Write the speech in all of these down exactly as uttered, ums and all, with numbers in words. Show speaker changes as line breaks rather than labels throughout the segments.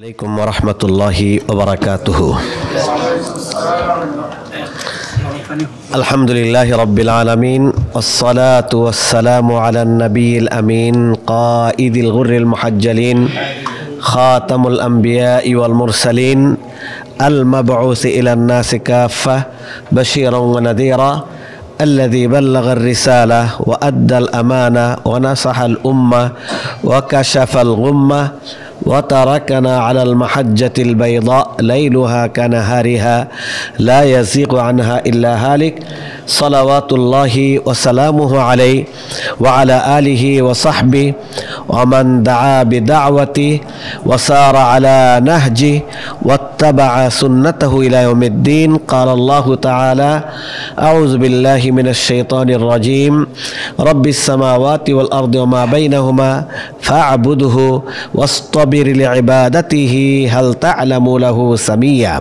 عليكم ورحمة الله وبركاته. الحمد لله رب العالمين والصلاة والسلام على النبي الأمين قائد الغر المحجلين خاتم الأنبياء والمرسلين المبعوث إلى الناس كافة بشيرا ونذيرا الذي بلغ الرسالة وأدى الأمانة ونصح الأمة وكشف الغمة وتركنا على المحجة البيضاء ليلها كنهارها لا يزيغ عنها إلا هالك صلوات الله وسلامه عليه وعلى آله وصحبه ومن دعا بدعوته وسار على نهجه واتبع سنته إلى يوم الدين. قال الله تعالى: أعوذ بالله من الشيطان الرجيم رب السماوات والأرض وما بينهما فاعبده واصطبر لعبادته هل تعلم له سميا।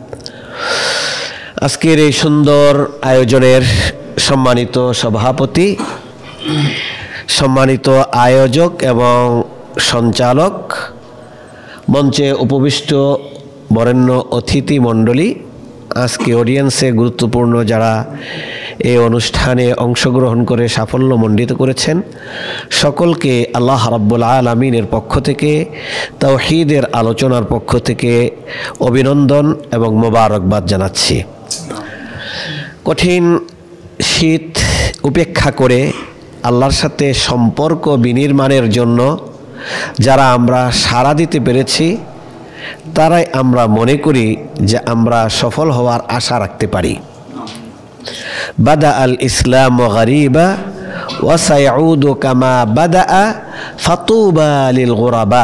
আজকের এই সুন্দর আয়োজনের সম্মানিত সভাপতি, সম্মানিত আয়োজক এবং সঞ্চালক, মঞ্চে উপবিষ্ট বরেণ্য অতিথি মণ্ডলী, আজকে অডিয়েন্সে গুরুত্বপূর্ণ যারা এই অনুষ্ঠানে অংশগ্রহণ করে সাফল্য মণ্ডিত করেছেন, সকলকে আল্লাহ রাব্বুল আলামিনের পক্ষ থেকে, তাওহীদের আলোচনার পক্ষ থেকে অভিনন্দন এবং মোবারকবাদ জানাচ্ছি। কঠিন শীত উপেক্ষা করে আল্লাহর সাথে সম্পর্ক বিনির্মাণের জন্য যারা আমরা সাড়া দিতে পেরেছি, তারাই আমরা মনে করি যে আমরা সফল হওয়ার আশা রাখতে পারি। বাদা আল ইসলাম গরিবা ওয়া সায়াউদু কামা বাদা ফাতুবা লিল গুরাবা।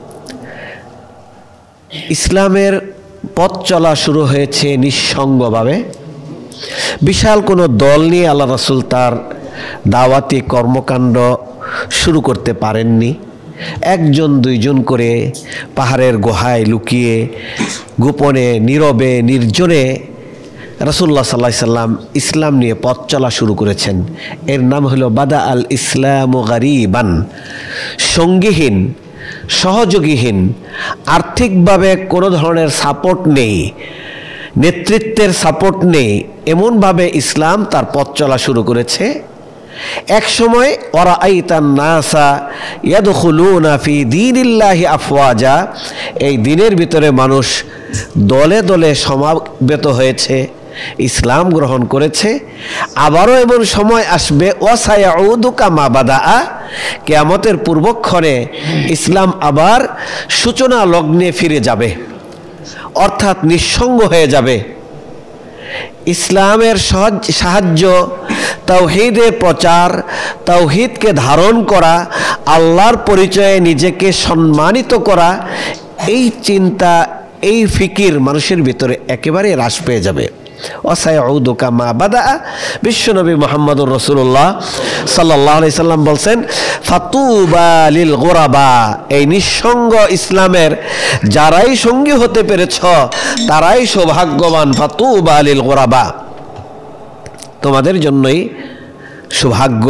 ইসলামের পথ চলা শুরু হয়েছে নিঃসঙ্গভাবে। বিশাল কোনো দল নিয়ে আল্লাহ রাসূল তার দাওয়াতি কর্মকাণ্ড শুরু করতে পারেননি। একজন দুইজন করে পাহাড়ের গুহায় লুকিয়ে গোপনে নীরবে নির্জনে রাসূলুল্লাহ সাল্লাল্লাহু আলাইহি সাল্লাম ইসলাম নিয়ে পথ চলা শুরু করেছেন। এর নাম হলো বাদা আল ইসলাম গরিবান, সঙ্গীহীন, সহযোগীহীন, আর্থিকভাবে কোনো ধরনের সাপোর্ট নেই, নেতৃত্বের সাপোর্ট নেই, এমনভাবে ইসলাম তার পথ চলা শুরু করেছে। এক সময় ওয়ারাআইতান নাসা ইয়াদখুলুনা ফি দীনিল্লাহি আফওয়াজা, এই দিনের ভিতরে মানুষ দলে দলে সমাবেত হয়েছে, ইসলাম গ্রহণ করেছে। আবারও এমন সময় আসবে ওয়াসায়াউদু কামা বাদা, কিয়ামতের পূর্বক্ষণে ইসলাম আবার সূচনা লগ্নে ফিরে যাবে, অর্থাৎ নিঃসঙ্গ হয়ে যাবে। ইসলামের সাহায্য, তাওহীদের প্রচার, তাওহীদকে ধারণ করা, আল্লাহর পরিচয়ে নিজেকে সম্মানিত করা, এই চিন্তা, এই ফিকির মানুষের ভিতরে একেবারে হ্রাস পেয়ে যাবে। ওয়াসায়াউদু কামা বাদা। বিশ্বনবী মুহাম্মদুর রাসূলুল্লাহ সাল্লাল্লাহু আলাইহি সাল্লাম বলছেন, ফাতুবা লিল গুরাবা, এই নিঃসঙ্গ ইসলামের যারাই সঙ্গী হতে পেরেছ তারাই সৌভাগ্যবান। ফাতুবা লিল গুরাবা, তোমাদের জন্যই সৌভাগ্য।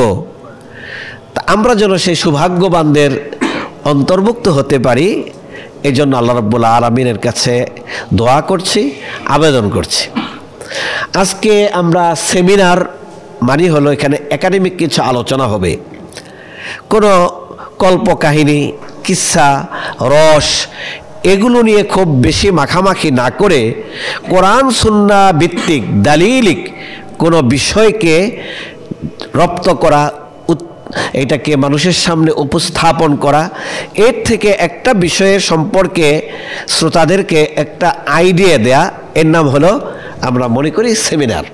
আমরা যেন সেই সৌভাগ্যবানদের অন্তর্ভুক্ত হতে পারি, এই জন্য আল্লাহ রাব্বুল আলামিনের কাছে দোয়া করছি, আবেদন করছি। আজকে আমরা সেমিনার মানে হলো এখানে একাডেমিক কিছু আলোচনা হবে। কোনো কল্পকাহিনী, কিসসা, রস এগুলো নিয়ে খুব বেশি মাখামাখি না করে কোরআন সুন্নাহ ভিত্তিক দালিলিক কোনো বিষয়কে রপ্ত করা, এটাকে মানুষের সামনে উপস্থাপন করা, এর থেকে একটা বিষয়ের সম্পর্কে শ্রোতাদেরকে একটা আইডিয়া দেয়া, এর নাম হলো আমরা মনে করি সেমিনার।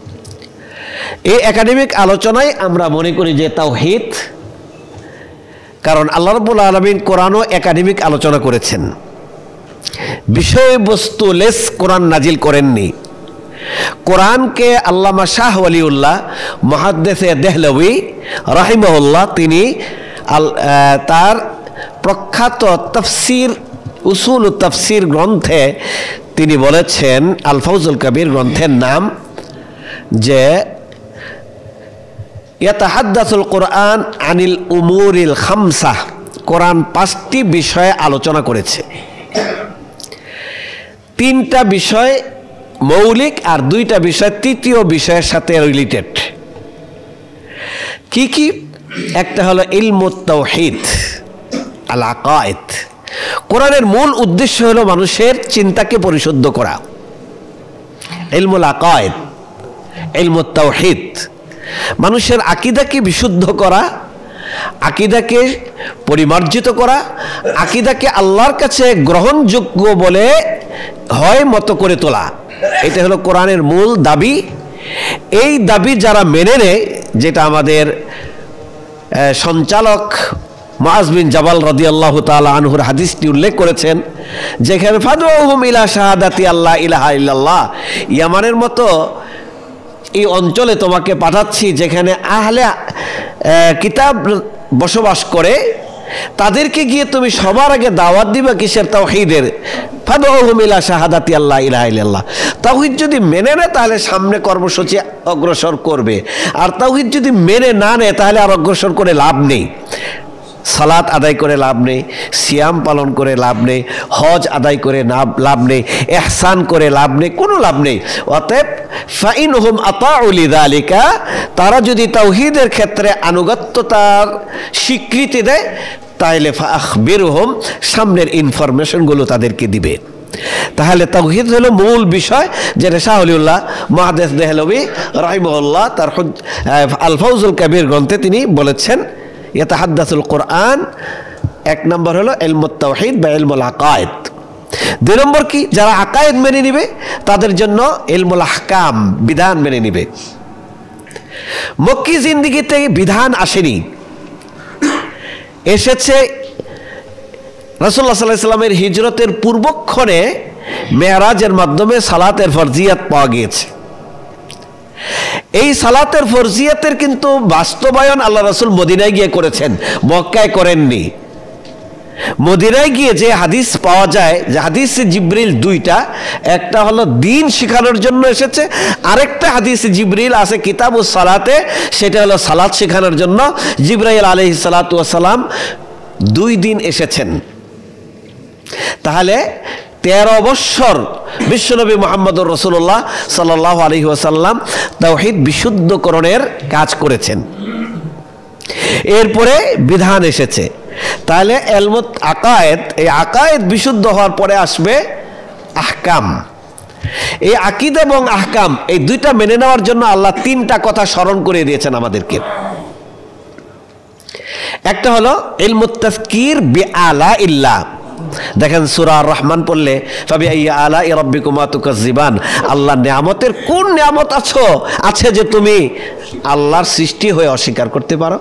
এই একাডেমিক আলোচনায় আমরা মনে করি যে তাওহীদ, কারণ আল্লাহ রাব্বুল আলামিন কোরআনও একাডেমিক আলোচনা করেছেন, বিষয়বস্তু লেস কোরআন নাজিল করেননি। কোরআনকে আল্লামা শাহ ওয়ালিউল্লাহ মুহাদ্দিসে দেহলভী রাহিমাহুল্লাহ তিনি তার প্রখ্যাত তাফসীর উসুল তাফসীর গ্রন্থে তিনি বলেছেন, আল ফাউজুল কবির গ্রন্থের নাম, যে ইয়াতাহাদ্দাসুল কোরআন আনিল উমুরিল খামসা, কোরআন পাঁচটি বিষয়ে আলোচনা করেছে। তিনটা বিষয় মৌলিক আর দুইটা বিষয় তৃতীয় বিষয়ের সাথে রিলেটেড। কি কি? একটা হলো ইলমুত তাওহীদ আল আকায়েদ। কোরআনের মূল উদ্দেশ্য হলো মানুষের চিন্তাকে পরিশুদ্ধ করা। ইলমুল আকায়েদ, ইলমুত তাওহীদ, মানুষের আকীদাকে বিশুদ্ধ করা, আকীদাকে পরিমার্জিত করা, আকীদাকে আল্লাহর কাছে গ্রহণযোগ্য বলে হয় মতো করে তোলা। এটা হলো কোরআনের মূল দাবি। এই দাবি যারা মেনে নেয়, যেটা আমাদের সঞ্চালক মুআজ বিন জাবাল রাদিয়াল্লাহু তাআলা আনহুর হাদিসটি উল্লেখ করেছেন, যেখানে ফাদউহুম ইলা শাহাদাতি আল্লাহ ইলাহা ইল্লাল্লাহ, ইয়ামানের মতো এই অঞ্চলে তোমাকে পাঠাচ্ছি যেখানে আহলে কিতাব বসবাস করে, তাদেরকে গিয়ে তুমি সবার আগে দাওয়াত দিবা কিসের? তাওহীদের। ফাদউহুম ইলা শাহাদাতি আল্লাহ ইলাহা ইল্লাল্লাহ। তাওহীদ যদি মেনে নেয় তাহলে সামনে কর্মসূচি অগ্রসর করবে, আর তাওহীদ যদি মেনে না নেয় তাহলে আর অগ্রসর করে লাভ নেই। সালাত আদায় করে লাভ নেই, সিয়াম পালন করে লাভ নেই, হজ আদায় করে লাভ নেই, ইহসান করে লাভ নেই, কোনো লাভ নেই। অতএব ফাইনহুম আতাউ লিযালিকা, তারা যদি তাওহীদের ক্ষেত্রে আনুগত্যতার স্বীকৃতি দেয় তাহলে ফাআখবিরহুম, সামনের ইনফরমেশনগুলো তাদেরকে দিবে। তাহলে তাওহীদ হলো মূল বিষয়, যেটা শাহ ওলিউল্লাহ মুহাদ্দিস দেহলভী রাহিমাহুল্লাহ তার আল ফাউজুল কবির গ্রন্থে তিনি বলেছেন, ইয়াতাহাদ্দাসুল কোরআন। এক নম্বর হলো ইলমুত তাওহীদ বা ইলমুল আকায়েদ। দুই নম্বর কি? যারা আকায়েদ মেনে নিবে তাদের জন্য ইলমুল আহকাম, বিধান মেনে নিবে। মক্কি জিন্দেগিতে বিধান আসেনি, এসেছে রাসূলুল্লাহ সাল্লাল্লাহু আলাইহি ওয়াসাল্লামের হিজরতের পূর্বক্ষণে মেরাজের মাধ্যমে সালাতের ফরজিয়াত পাওয়া গিয়েছে। এই সালাতের ফরজিয়াতের কিন্তু বাস্তবায়ন আল্লাহ রাসূল মদিনায় গিয়ে করেছেন, মক্কায় করেননি। মদিনায় গিয়ে যে হাদিস পাওয়া যায়, যে হাদিসে জিবরিল দুইটা, একটা হলো দিন শেখানোর জন্য এসেছে, আরেকটা হাদিসে জিবরিল আছে কিতাবুস সালাতে, সেটা হলো সালাত শেখানোর জন্য। জিবরাইল আলাইহিস সালাতু ওয়াস সালাম দুই দিন এসেছেন। তাহলে তেরো বৎসর বিশ্বনবী মুহাম্মদুর রাসূলুল্লাহ সাল্লাল্লাহু আলাইহি ওয়াসাল্লাম তাওহীদ বিশুদ্ধকরণের কাজ করেছেন। এরপরে বিধান এসেছে। তাহলে ইলমুত আকায়েদ, এই আকায়েদ বিশুদ্ধ হওয়ার পরে আসবে আহকাম। এই আকীদা এবং আহকাম, এই দুইটা মেনে নেওয়ার জন্য আল্লাহ তিনটা কথা স্মরণ করে দিয়েছেন আমাদেরকে। একটা হলো ইলমুত তাযকির বিআলা ইল্লাহ। দেখেন সূরা আর রহমান পড়লে ফাবিআইয়ি আলাই রাব্বিকুমা তুকাজ্জিবান, আল্লাহর নিয়ামতের কোন নিয়ামত আছো আছে যে তুমি আল্লাহর সৃষ্টি হয়ে অস্বীকার করতে পারো?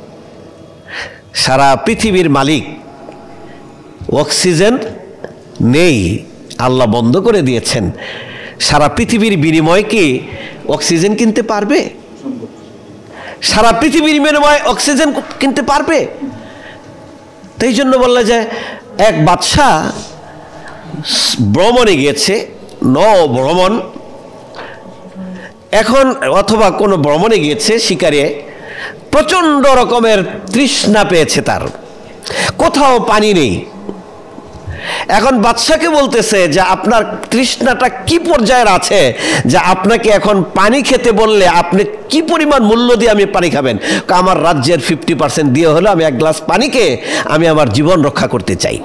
সারা পৃথিবীর মালিক, অক্সিজেন নেই, আল্লাহ বন্ধ করে দিয়েছেন। সারা পৃথিবীর বিনিময়ে কি অক্সিজেন কিনতে পারবে? সারা পৃথিবীর বিনিময়ে অক্সিজেন কিনতে পারবে? তাই জন্য বললে যে এক বাদশা ভ্রমণে গিয়েছে, ন ভ্রমণ, এখন অথবা কোনো ভ্রমণে গিয়েছে শিকারে, প্রচণ্ড রকমের তৃষ্ণা পেয়েছে, তার কোথাও পানি নেই। এখন বাদশাকে বলতেছে যে আপনার তৃষ্ণাটা কি পর্যায়ের আছে যে আপনাকে এখন পানি খেতে বললে আপনি কি পরিমাণ মূল্য দিয়ে আমি পানি খাবেন? আমার রাজ্যের ফিফটি পার্সেন্ট দিয়ে হলো আমি এক গ্লাস পানিকে আমি আমার জীবন রক্ষা করতে চাই।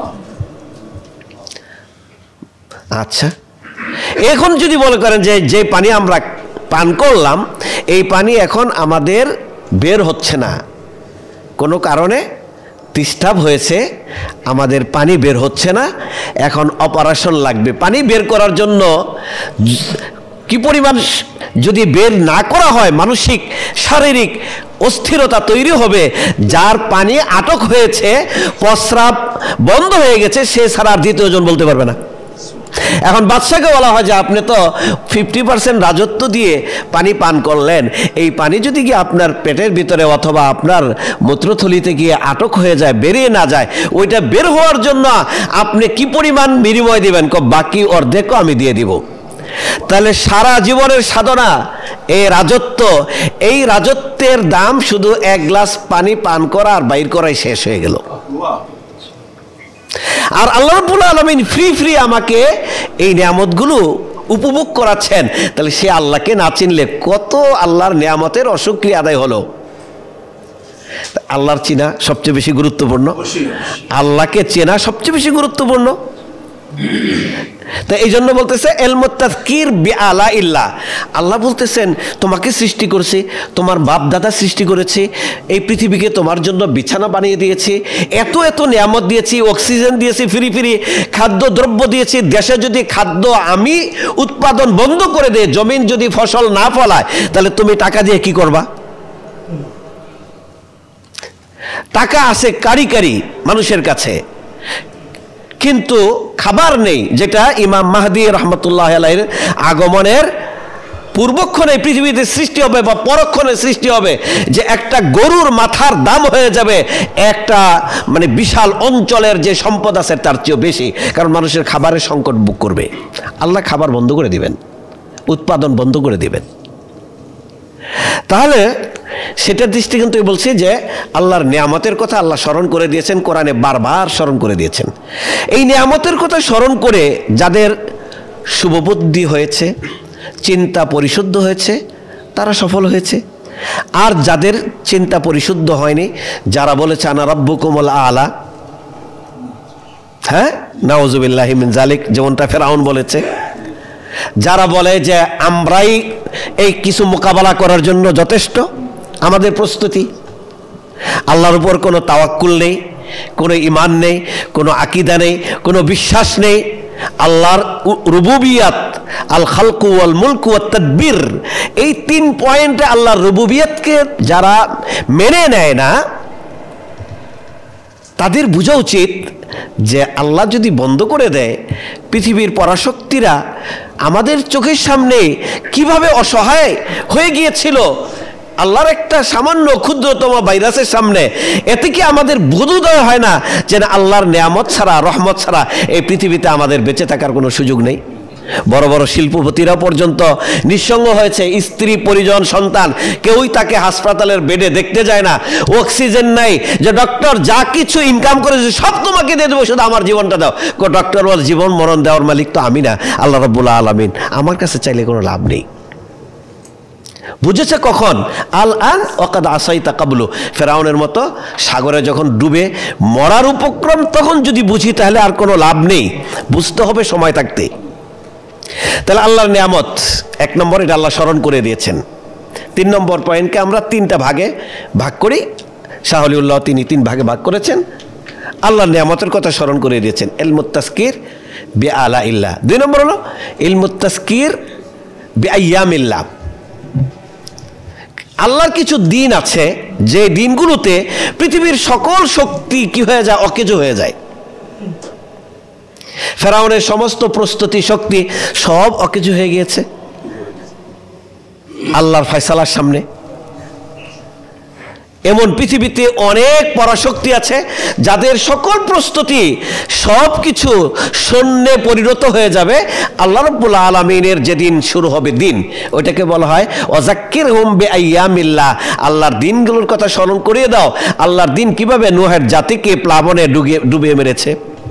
আচ্ছা, এখন যদি মনে করেন যে যে পানি আমরা পান করলাম এই পানি এখন আমাদের বের হচ্ছে না, কোনো কারণে ডিস্টার্ব হয়েছে, আমাদের পানি বের হচ্ছে না, এখন অপারেশন লাগবে। পানি বের করার জন্য কি পরিমাণ যদি বের না করা হয় মানসিক শারীরিক অস্থিরতা তৈরি হবে, যার পানি আটক হয়েছে, প্রস্রাব বন্ধ হয়ে গেছে, সে ছাড়া আর দ্বিতীয়জন বলতে পারবে না। এখন বাদশাকে বলা হয় যে আপনি তো ফিফটি পার্সেন্ট রাজত্ব দিয়ে পানি পান করলেন, এই পানি যদি গিয়ে আপনার পেটের ভিতরে অথবা আপনার মূত্রথলিতে গিয়ে আটক হয়ে যায়, বেরিয়ে না যায়, ওইটা বের হওয়ার জন্য আপনি কি পরিমাণ বিনিময় দিবেন? বাকি অর্ধেকও আমি দিয়ে দিব। তাহলে সারা জীবনের সাধনা, এই রাজত্ব, এই রাজত্বের দাম শুধু এক গ্লাস পানি পান করা আর বাইর করাই শেষ হয়ে গেল। আর আল্লাহ রাব্বুল আলামিন ফ্রি ফ্রি আমাকে এই নিয়ামতগুলো উপভোগ করাচ্ছেন, তাহলে সে আল্লাহকে না চিনলে কত আল্লাহর নিয়ামতের অশুকরিয়া আদায় হলো। আল্লাহর চিনা সবচেয়ে বেশি গুরুত্বপূর্ণ, আল্লাহকে চেনা সবচেয়ে বেশি গুরুত্বপূর্ণ। তো এই জন্য বলতেছে ইলমুত তাযকির বিআলা ইল্লাহ। আল্লাহ বলতেছেন তোমাকে সৃষ্টি করেছি, তোমার বাপ দাদা সৃষ্টি করেছে, এই পৃথিবীকে তোমার জন্য বিছানা বানিয়ে দিয়েছি, এত এত নিয়ামত দিয়েছি, অক্সিজেন দিয়েছি, ফ্রি ফ্রি খাদ্য দ্রব্য দিয়েছি। দেশে যদি খাদ্য আমি উৎপাদন বন্ধ করে দেয়, জমিন যদি ফসল না ফলায়, তাহলে তুমি টাকা দিয়ে কি করবা? টাকা আছে কারি কারি মানুষের কাছে, কিন্তু খাবার নেই, যেটা ইমাম মাহদী রহমতুল্লাহ আলাইহির আগমনের পূর্বক্ষণে পৃথিবীতে সৃষ্টি হবে বা পরক্ষণে সৃষ্টি হবে, যে একটা গরুর মাথার দাম হয়ে যাবে একটা মানে বিশাল অঞ্চলের যে সম্পদ আছে তার চেয়েও বেশি, কারণ মানুষের খাবারের সংকট বুক করবে। আল্লাহ খাবার বন্ধ করে দিবেন, উৎপাদন বন্ধ করে দিবেন। তাহলে সেটার দৃষ্টিকোণ থেকে বলছি যে আল্লাহর নিয়ামতের কথা আল্লাহ স্মরণ করে দিয়েছেন, কোরআনে বারবার স্মরণ করে দিয়েছেন। এই নিয়ামতের কথা স্মরণ করে যাদের শুভবুদ্ধি হয়েছে, চিন্তা পরিশুদ্ধ হয়েছে, তারা সফল হয়েছে। আর যাদের চিন্তা পরিশুদ্ধ হয়নি, যারা বলেছে আনা রাব্বুকুমুল আলা, হ্যাঁ নাউযুবিল্লাহি মিন যালিক, যেমনটা ফেরাউন বলেছে, যারা বলে যে আমরাই এই কিছু মোকাবেলা করার জন্য যথেষ্ট, আমাদের প্রস্তুতি, আল্লাহর উপর কোনো তাওয়াক্কুল নেই, কোনো ঈমান নেই, কোনো আকীদা নেই, কোনো বিশ্বাস নেই। আল্লাহর রুবুবিয়াত, আল খালকু ওয়াল মুলকু ওয়াত তাদবির, এই তিন পয়েন্টে আল্লাহর রুবুবিয়াতকে যারা মেনে নেয় না, তাদের বোঝা উচিত যে আল্লাহ যদি বন্ধ করে দেয়, পৃথিবীর পরাশক্তিরা আমাদের চোখের সামনে কিভাবে অসহায় হয়ে গিয়েছিল আল্লাহর একটা সামান্য ক্ষুদ্রতম ভাইরাসের সামনে, এতে কি আমাদের বোধোদয় হয় না যে আল্লাহর নিয়ামত ছাড়া, রহমত ছাড়া এই পৃথিবীতে আমাদের বেঁচে থাকার কোনো সুযোগ নেই? বড় বড় শিল্পপতিরা পর্যন্ত নিঃসঙ্গ হয়েছে, স্ত্রী পরিজন সন্তান কেউই তাকে হাসপাতালের বেডে দেখতে যায় না, অক্সিজেন নাই, যে ডক্টর যা কিছু ইনকাম করেছে সব তোমাকে দিয়ে দেবো, শুধু আমার জীবনটা দাও। ডক্টর বল জীবন মরণ দেওয়ার মালিক তো আমি না, আল্লাহ রাব্বুল আলামিন, আমার কাছে চাইলে কোনো লাভ নেই। বুঝেছে কখন? আল আন ওয়াকাদ আসাইতা কাবলু, ফেরাউনের মতো সাগরে যখন ডুবে মরার উপক্রম, তখন যদি বুঝি তাহলে আর কোনো লাভ নেই, বুঝতে হবে সময় থাকতে। তাহলে আল্লাহর নিয়ামত এক নম্বর, এটা আল্লাহ স্মরণ করে দিয়েছেন। তিন নম্বর পয়েন্টকে আমরা তিনটা ভাগে ভাগ করি, শাহ ওলিউল্লাহ তিনি তিন ভাগে ভাগ করেছেন। আল্লাহর নিয়ামতের কথা স্মরণ করে দিয়েছেন, ইলমুত তাযকির বিআলা ইল্লাহ। দুই নম্বর হলো ইলমুত তাযকির বিআইয়ামিল্লাহ। আল্লাহর কিছু দিন আছে যে দিনগুলোতে পৃথিবীর সকল শক্তি কি হয়ে যায়? অকেজো হয়ে যায়। ফেরাউনের সমস্ত প্রস্তুতি শক্তি সব অকেজো হয়ে গিয়েছে আল্লাহর ফয়সালার সামনে। এমন পৃথিবীতে অনেক পরাশক্তি আছে যাদের সকল প্রস্তুতি সব কিছু শূন্যে পরিণত হয়ে যাবে আল্লাহ রাব্বুল আলামিনের যেদিন শুরু হবে দিন, ওইটাকে বলা হয় ওয়াযাক্কিরহুম বিআইয়ামিল্লাহ। আল্লাহর দিনগুলোর কথা স্মরণ করিয়ে দাও। আল্লাহর দিন কিভাবে নূহের জাতিকে প্লাবনে ডুবিয়ে ডুবিয়ে মেরেছে।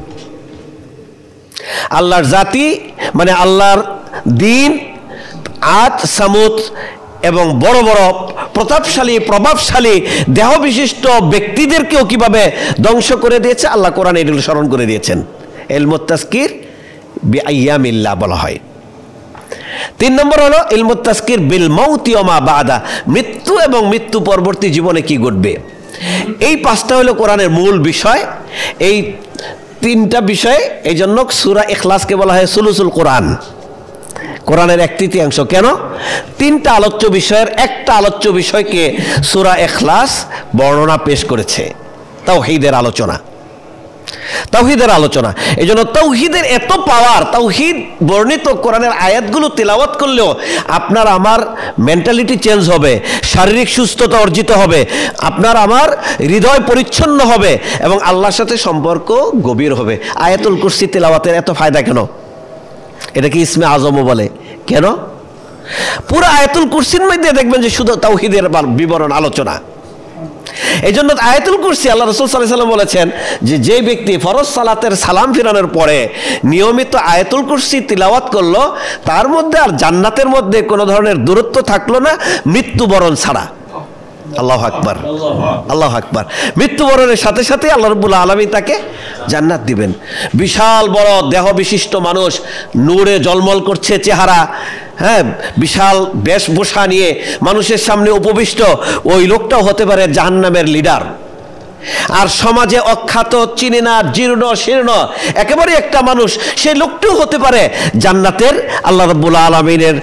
আল্লাহর জাতি মানে আল্লাহর দিন, আদ, সামুদ এবং বড় বড় প্রতাপশালী প্রভাবশালী দেহ বিশিষ্ট ব্যক্তিদেরকেও কিভাবে ধ্বংস করে দিয়েছে আল্লাহ কোরআনে এগুলো স্মরণ করে দিয়েছেন। ইলমুত তাযকির বিআইয়ামিল্লাহ বলা হয়। তিন নম্বর হলো ইলমুত তাযকির বিল মাউতি ওয়া মা বাদা, মৃত্যু এবং মৃত্যু পরবর্তী জীবনে কি ঘটবে। এই পাঁচটা হলো কোরআনের মূল বিষয়। এই তিনটা বিষয়, এই জন্য সূরা ইখলাসকে বলা হয় সুলুসুল কোরআন, কোরআনের এক তৃতীয়াংশ। কেন? তিনটা আলোচ্য বিষয়ের একটা আলোচ্য বিষয়কে সূরা ইখলাস বর্ণনা পেশ করেছে, তাওহীদের আলোচনা, তাওহীদের আলোচনা। এই জন্য তাওহীদের এত পাওয়ার, তাওহীদ বর্ণিত কোরআনের আয়াতগুলো তেলাওয়াত করলেও আপনার আমার মেন্টালিটি চেঞ্জ হবে, শারীরিক সুস্থতা অর্জিত হবে, আপনার আমার হৃদয় পরিচ্ছন্ন হবে এবং আল্লাহর সাথে সম্পর্ক গভীর হবে। আয়াতুল কুরসি তেলাওয়াতের এত ফায়দা কেন? এটা কি ইসমে আজমও বলে? কেন? পুরো আয়াতুল কুরসির মধ্যে দেখবেন যে শুধু তাওহীদের বিবরণ আলোচনা। এই জন্য আয়াতুল কুরসি আল্লাহ রাসূল সাল্লাল্লাহু আলাইহি ওয়াসাল্লাম বলেছেন যে যে ব্যক্তি ফরজ সালাতের সালাম ফিরানোর পরে নিয়মিত আয়াতুল কুরসি তিলাওয়াত করলো, তার মধ্যে আর জান্নাতের মধ্যে কোনো ধরনের দূরত্ব থাকলো না মৃত্যুবরণ ছাড়া। আল্লাহু আকবার, আল্লাহু আকবার। মৃত্যুবরণের সাথে সাথে আল্লাহ রাব্বুল আলামিন তাকে জান্নাত দিবেন। বিশাল বড় দেহ বিশিষ্ট মানুষ, নূরে জলমল করছে চেহারা, হ্যাঁ, বিশাল বেশভূষা নিয়ে মানুষের সামনে উপবিষ্ট, ওই লোকটাও হতে পারে জাহান্নামের লিডার। আর সমাজে অখ্যাত, চিনে না, জীর্ণ শীর্ণ একেবারে একটা মানুষ, সেই লোকটাও হতে পারে জান্নাতের আল্লাহ রাব্বুল আলামিনের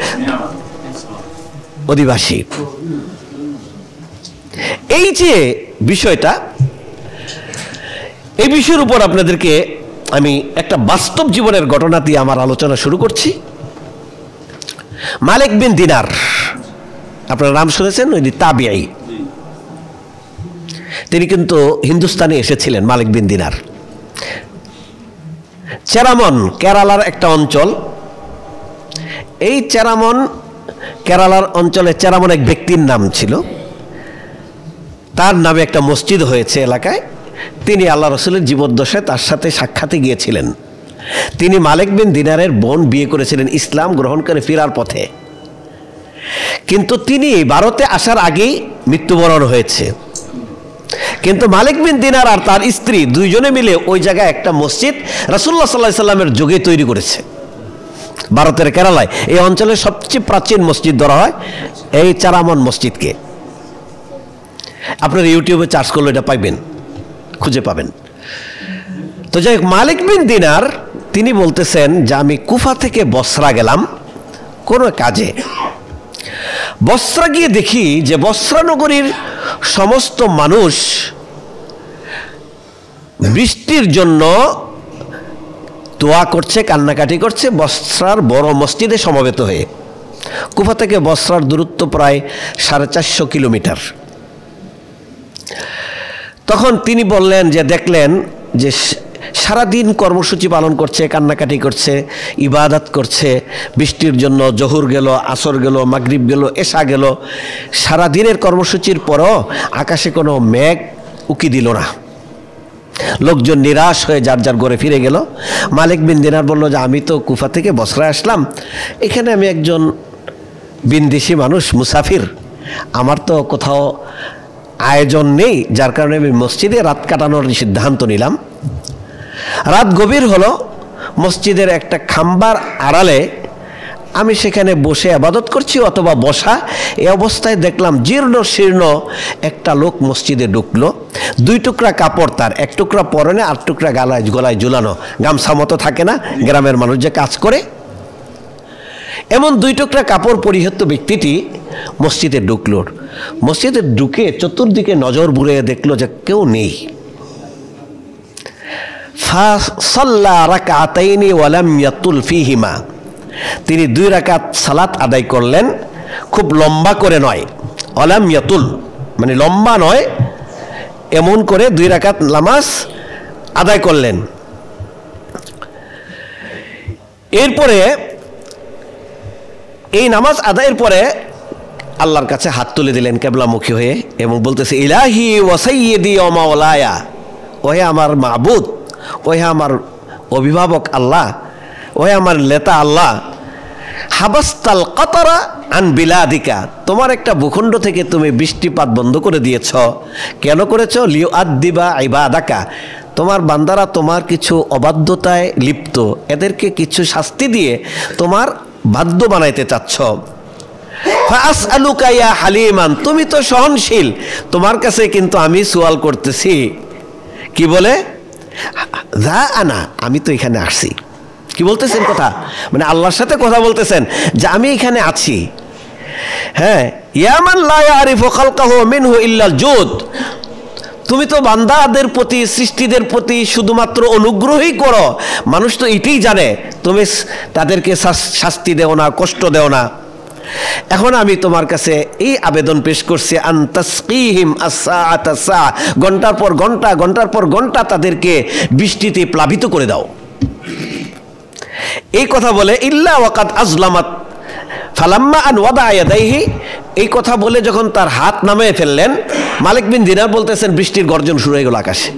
অধিবাসী। এই যে বিষয়টা, এই বিষয়ের উপর আপনাদেরকে আমি একটা বাস্তব জীবনের ঘটনা দিয়ে আমার আলোচনা শুরু করছি। মালিক বিন দিনার, আপনার নাম শুনেছেন, ওই তাবিঈ, তিনি কিন্তু হিন্দুস্তানে এসেছিলেন। মালিক বিন দিনার চেরামন, কেরালার একটা অঞ্চল। এই চেরামন, কেরালার অঞ্চলে চেরামন এক ব্যক্তির নাম ছিল, তার নামে একটা মসজিদ হয়েছে এলাকায়। তিনি আল্লাহ রসুলের জীবদ্দশায় তার সাথে সাক্ষাতে গিয়েছিলেন। তিনি মালিক বিন দিনারের বোন বিয়ে করেছিলেন ইসলাম গ্রহণ করে ফেরার পথে, কিন্তু তিনি ভারতে আসার আগেই মৃত্যুবরণ হয়েছে। কিন্তু মালিক বিন দিনার আর তার স্ত্রী দুইজনে মিলে ওই জায়গায় একটা মসজিদ রাসূলুল্লাহ সাল্লাল্লাহু আলাইহি সাল্লামের যুগে তৈরি করেছে। ভারতের কেরালায় এই অঞ্চলের সবচেয়ে প্রাচীন মসজিদ ধরা হয় এই চেরামন মসজিদকে। আপনার ইউটিউবে চার্জ করলে এটা পাইবেন, খুঁজে পাবেন। তো যাই হোক, মালিক বিন দিনার তিনি বলতেছেন যে আমি কুফা থেকে বসরা গেলাম কোনো কাজে। বসরা গিয়ে দেখি যে বসরা নগরীর সমস্ত মানুষ বৃষ্টির জন্য দোয়া করছে, কান্নাকাটি করছে বসরার বড় মসজিদে সমবেত হয়ে। কুফা থেকে বসরার দূরত্ব প্রায় সাড়ে চারশো কিলোমিটার। তখন তিনি বললেন যে দেখলেন যে সারাদিন কর্মসূচি পালন করছে, কান্নাকাটি করছে, ইবাদত করছে, বৃষ্টির জন্য জহুর গেল, আসর গেল, মাগরিব গেল, এশা গেল, সারাদিনের কর্মসূচির পরও আকাশে কোনো মেঘ উকি দিল না। লোকজন নিরাশ হয়ে যার যার ঘরে ফিরে গেল। মালিক বিন দিনার বলল যে আমি তো কুফা থেকে বসরায় আসলাম, এখানে আমি একজন বিনদেশি মানুষ, মুসাফির, আমার তো কোথাও আয়োজন নেই, যার কারণে আমি মসজিদে রাত কাটানোর সিদ্ধান্ত নিলাম। রাত গভীর হলো, মসজিদের একটা খাম্বার আড়ালে আমি সেখানে বসে ইবাদত করছি অথবা বসা, এই অবস্থায় দেখলাম জীর্ণ শীর্ণ একটা লোক মসজিদে ঢুকলো। দুই টুকরা কাপড় তার, এক টুকরা পরনে আর টুকরা গালায় গলায় ঝুলানো, গামছা মতো থাকে না গ্রামের মানুষ যে কাজ করে, এমন দুই টুকরা কাপড় পরিহিত ব্যক্তিটি মসজিদে ঢুকল। মসজিদে ঢুকে চতুর্দিকে নজর বুড়ে দেখলো যে কেউ নেই। ফাসাল্লা রাকাতাইনি ওয়ালাম ইয়াতুল ফিহিমা, তিনি দুই রাকাত সালাত আদায় করলেন, খুব লম্বা করে নয়, ওয়ালাম ইয়াতুল মানে লম্বা নয়, এমন করে দুই রাকাত নামাজ আদায় করলেন। এরপরে এই নামাজ আদায়ের পরে আল্লাহর কাছে হাত তুলে দিলেন কেবলামুখী হয়ে এবং বলতেছে ইলাহি ওয়া সাইয়্যিদি ওয়া মাওলায়া, ওহে আমার মাবুদ, ওহে আমার অভিভাবক আল্লাহ, ওহে আমার নেতা আল্লাহ, হাবাস্তাল কাতারা আন বিলাদিকা, তোমার একটা ভূখণ্ড থেকে তুমি বৃষ্টিপাত বন্ধ করে দিয়েছ। কেন করেছ? লিউআদ্দিবা ইবাদাকা, তোমার বান্দারা তোমার কিছু অবাধ্যতায় লিপ্ত, এদেরকে কিছু শাস্তি দিয়ে তোমার বাধ্য বানাইতে চাচ্ছ। ফাআসআলুকা ইয়া হালিমান, তুমি তো সহনশীল, তোমার কাছে কিন্তু আমি সওয়াল করতেছি। কি বলে? যা আনা, আমি তো এখানে আসছি। কি বলতেছেন কথা? মানে আল্লাহর সাথে কথা বলতেছেন যে আমি এখানে আছি। হ্যাঁ, ইয়ামান লা ইয়ারিফু খালকাহু মিনহু ইল্লাল জুদ, তুমি তো বান্দাদের প্রতি, সৃষ্টিদের প্রতি শুধুমাত্র অনুগ্রহই করো, মানুষ তো এটাই জানে, তুমি তাদেরকে শাস্তি দেও না, কষ্ট দেও না। এখন আমি তোমার কাছে এই আবেদন পেশ করছি, আনতাসকিহিম আসসাআতা সা, ঘন্টার পর ঘন্টা, ঘন্টার পর ঘন্টা তাদেরকে বৃষ্টিতে প্লাবিত করে দাও। এই কথা বলে ইল্লা ওয়াকাদ আজলামাত ফালাম্মা আন ওয়াদা ইয়াদাইহি, এই কথা বলে যখন তার হাত নামিয়ে ফেললেন, মালিক বিন দিনার বলতেছেন বৃষ্টির গর্জন শুরু হয়ে গেল আকাশে।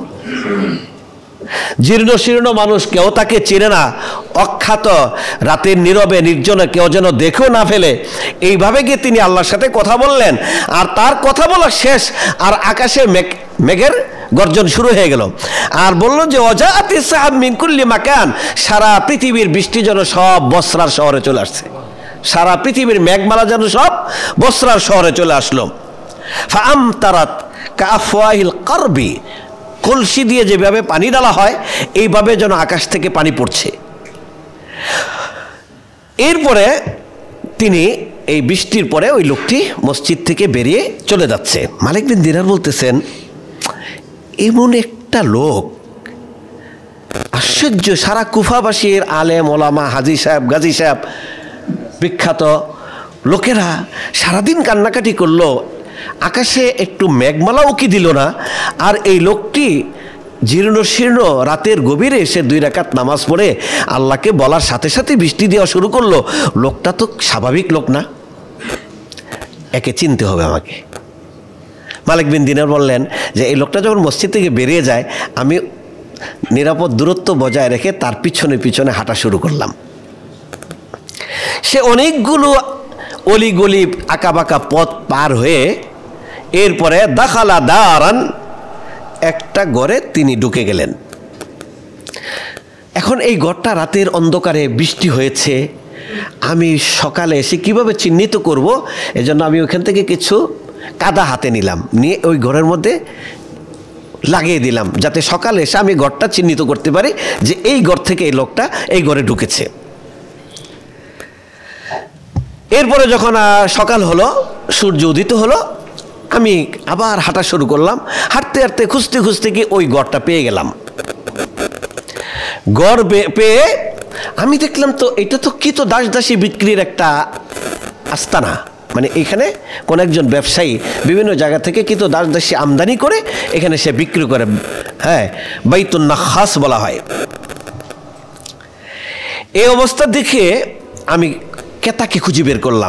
জীর্ণ শীর্ণ মানুষ, কেউ তাকে চিনে না, অখ্যাত, রাতের নীরবে নির্জনে কেউ যেন দেখেও না ফেলে, এইভাবে গিয়ে তিনি আল্লাহর সাথে কথা বললেন। আর তার কথা বলা শেষ, আর আকাশে মেঘ মেঘের গর্জন শুরু হয়ে গেল। আর বলল যে ওয়াজাআতি সাহাব মিন কুল্লি মাকান, সারা পৃথিবীর বৃষ্টি যেন সব বসরার শহরে চলে আসছে, সারা পৃথিবীর মেঘমালা যেন সব বসরার শহরে চলে আসলো। ফাআমতারাত কাআফওয়াহিল কারবি, কলসি দিয়ে যেভাবে পানি ডালা হয় এইভাবে যেন আকাশ থেকে পানি পড়ছে। এরপরে তিনি এই বৃষ্টির পরে ওই লোকটি মসজিদ থেকে বেরিয়ে চলে যাচ্ছে। মালিক বিন দিনার বলতেছেন এমন একটা লোক, আশ্চর্য, সারা কুফাবাসীর আলেম ওলামা, হাজি সাহেব, গাজী সাহেব, বিখ্যাত লোকেরা সারাদিন কান্নাকাটি করলো, আকাশে একটু মেঘমালাও কি দিল না। আর এই লোকটি জীর্ণ শীর্ণ রাতের গভীরে এসে দুই রাকাত নামাজ পড়ে আল্লাহকে বলার সাথে সাথে বৃষ্টি দেওয়া শুরু করলো। লোকটা তো স্বাভাবিক লোক না, একে চিনতে হবে আমাকে। মালিক বিন দিনার বললেন যে এই লোকটা যখন মসজিদ থেকে বেরিয়ে যায়, আমি নিরাপদ দূরত্ব বজায় রেখে তার পিছনে পিছনে হাঁটা শুরু করলাম। সে অনেকগুলো অলিগলি আঁকাবাঁকা পথ পার হয়ে এরপরে দাখালা দারান, একটা ঘরে তিনি ঢুকে গেলেন। এখন এই ঘরটা রাতের অন্ধকারে, বৃষ্টি হয়েছে, আমি সকালে এসে কিভাবে চিহ্নিত করব, এজন্য আমি ওখান থেকে কিছু কাদা হাতে নিলাম, নিয়ে ওই ঘরের মধ্যে লাগিয়ে দিলাম, যাতে সকালে এসে আমি ঘরটা চিহ্নিত করতে পারি যে এই ঘর থেকে এই লোকটা এই ঘরে ঢুকেছে। এরপরে যখন সকাল হলো, সূর্য উদিত হলো, আমি আবার হাঁটা শুরু করলাম। হাঁটতে হাঁটতে খুঁজতে খুঁজতে কি ওই ঘরটা পেয়ে গেলাম। ঘর পেয়ে আমি দেখলাম তো এটা তো কি, তো দাস দাসী বিক্রির একটা আস্তানা, মানে এখানে কোন একজন ব্যবসায়ী বিভিন্ন জায়গা থেকে কি তো দাস দাসী আমদানি করে এখানে সে বিক্রি করে, হ্যাঁ, বাইতুন নাখাস বলা হয়। এই অবস্থা দেখে আমি ক্রেতাকে খুঁজে বের করলাম,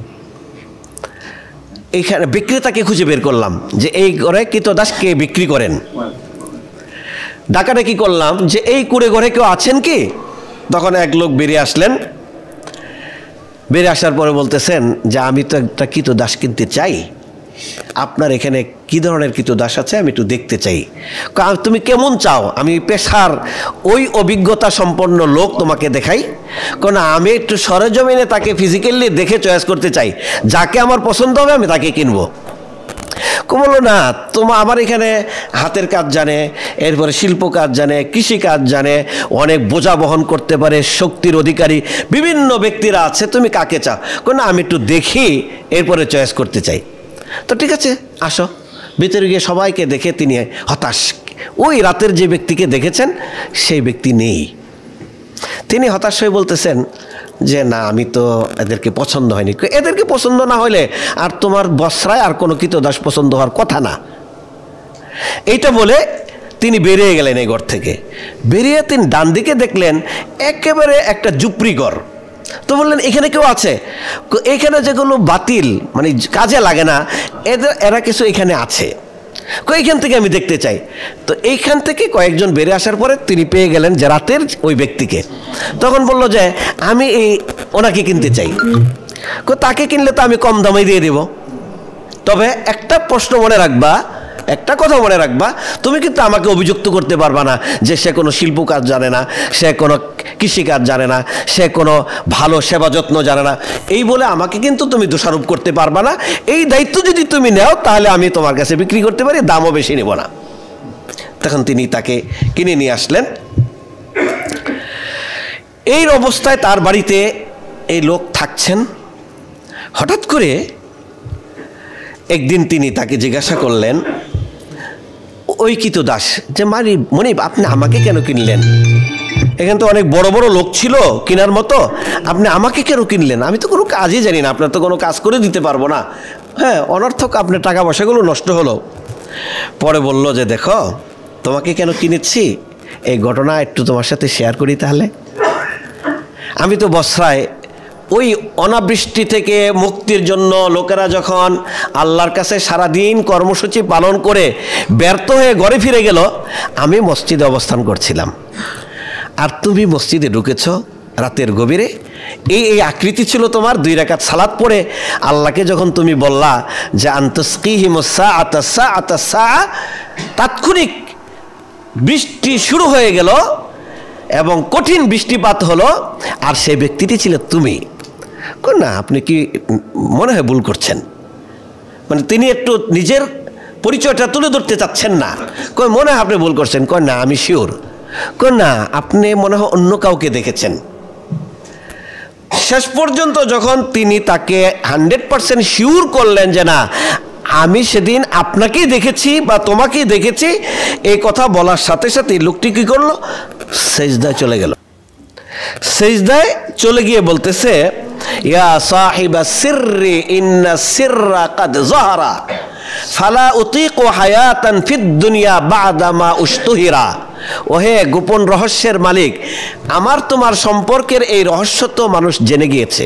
এইখানে বিক্রেতাকে খুঁজে বের করলাম যে এই ঘরে কৃতদাস কে বিক্রি করেন। ডাকাডাকি করলাম যে এই কুড়ে ঘরে কেউ আছেন কি? তখন এক লোক বেরিয়ে আসলেন। বেরিয়ে আসার পরে বলতেছেন যে আমি তো একটা কৃতদাস কিনতে চাই, আপনার এখানে কি ধরনের কৃতদাস আছে আমি একটু দেখতে চাই। তুমি কেমন চাও? আমি পেশার ওই অভিজ্ঞতা সম্পন্ন লোক তোমাকে দেখাই, কারণ আমি একটু সরেজমিনে তাকে ফিজিক্যালি দেখে চয়েস করতে চাই, যাকে আমার পছন্দ হবে আমি তাকে কিনবো। বললো না, তোমার আমার এখানে হাতের কাজ জানে, এরপরে শিল্প কাজ জানে, কৃষি কাজ জানে, অনেক বোঝা বহন করতে পারে, শক্তির অধিকারী বিভিন্ন ব্যক্তিরা আছে, তুমি কাকে চাও? কোন আমি একটু দেখি এরপরে চয়েস করতে চাই। তো ঠিক আছে, আসো। ভিতরে গিয়ে সবাইকে দেখে তিনি হতাশ, ওই রাতের যে ব্যক্তিকে দেখেছেন সেই ব্যক্তি নেই। তিনি হতাশ হয়ে বলতেছেন যে না, আমি তো এদেরকে পছন্দ হয়নি। এদেরকে পছন্দ না হলে আর তোমার বসরায় আর কোনো কৃতদাস পছন্দ হওয়ার কথা না। এইটা বলে তিনি বেরিয়ে গেলেন এই ঘর থেকে। বেরিয়ে তিনি ডান দিকে দেখলেন একেবারে একটা ঝুপড়ি ঘর। তো বললেন এখানে কেউ আছে? এখানে যেগুলো বাতিল, মানে কাজে লাগে না, এদের এরা কিছু এখানে আছে, এইখান থেকে আমি দেখতে চাই। তো এইখান থেকে কয়েকজন বেরিয়ে আসার পরে তিনি পেয়ে গেলেন যে রাতের ওই ব্যক্তিকে। তখন বলল যে আমি এই ওনাকে কিনতে চাই। তাকে কিনলে তো আমি কম দামে দিয়ে দেব, তবে একটা প্রশ্ন মনে রাখবা, একটা কথা মনে রাখবা, তুমি কিন্তু আমাকে অভিযুক্ত করতে পারবা না যে সে কোনো শিল্প কাজ জানে না, সে কোনো কৃষিকাজ জানে না, সে কোনো ভালো সেবা যত্ন জানে না, এই বলে আমাকে কিন্তু তুমি দোষারোপ করতে পারবা না। এই দায়িত্ব যদি তুমি নেও তাহলে আমি তোমার কাছে বিক্রি করতে পারি, দামও বেশি নেব না। তখন তিনি তাকে কিনে নিয়ে আসলেন। এই অবস্থায় তার বাড়িতে এই লোক থাকছেন। হঠাৎ করে একদিন তিনি তাকে জিজ্ঞাসা করলেন, ওই কৃতদাস, যে মারি মনিব আপনি আমাকে কেন কিনলেন? এখানে তো অনেক বড় বড় লোক ছিল কেনার মতো, আপনি আমাকে কেন কিনলেন? আমি তো কোনো কাজই জানি না, আপনার তো কোনো কাজ করে দিতে পারবো না। হ্যাঁ, অনর্থক আপনার টাকা পয়সাগুলো নষ্ট হলো। পরে বলল যে দেখো, তোমাকে কেন কিনেছি এই ঘটনা একটু তোমার সাথে শেয়ার করি। তাহলে আমি তো বসরায় ওই অনাবৃষ্টি থেকে মুক্তির জন্য লোকেরা যখন আল্লাহর কাছে সারাদিন কর্মসূচি পালন করে ব্যর্থ হয়ে ঘরে ফিরে গেল, আমি মসজিদে অবস্থান করছিলাম, আর তুমি মসজিদে ঢুকেছ রাতের গভীরে। এই এই আকৃতি ছিল তোমার। দুই রাকাত সালাত পড়ে আল্লাহকে যখন তুমি বললা যে আনতাসকিহিমুস-সা আতাস-সা আতাস-সা, তাৎক্ষণিক বৃষ্টি শুরু হয়ে গেল এবং কঠিন বৃষ্টিপাত হলো, আর সেই ব্যক্তিটি ছিল তুমি। না, আপনি কি মনে হয় ভুল করছেন? মানে তিনি একটু নিজের পরিচয়টা তুলে ধরতে চাচ্ছেন না। কই মনে হয় আপনি ভুল করছেন। কই না, আমি শিওর। কই না, আপনি মনে হয় অন্য কাউকে দেখেছেন। শেষ পর্যন্ত যখন তিনি তাকে হান্ড্রেড পার্সেন্ট শিওর করলেন যে না, আমি সেদিন আপনাকেই দেখেছি বা তোমাকেই দেখেছি, এই কথা বলার সাথে সাথে লোকটি কি করলো? সেজদায় চলে গেল। সেজদায় চলে গিয়ে বলতেছে, ইয়া সাহিবা সিররি ইন্না সিররা কাদ যাহারা ফালা উতিকু হায়াতান ফিদ দুনিয়া বা'দা মা উশতুহিরা। ওহে গোপন রহস্যের মালিক, আমার তোমার সম্পর্কের এই রহস্য তো মানুষ জেনে গিয়েছে।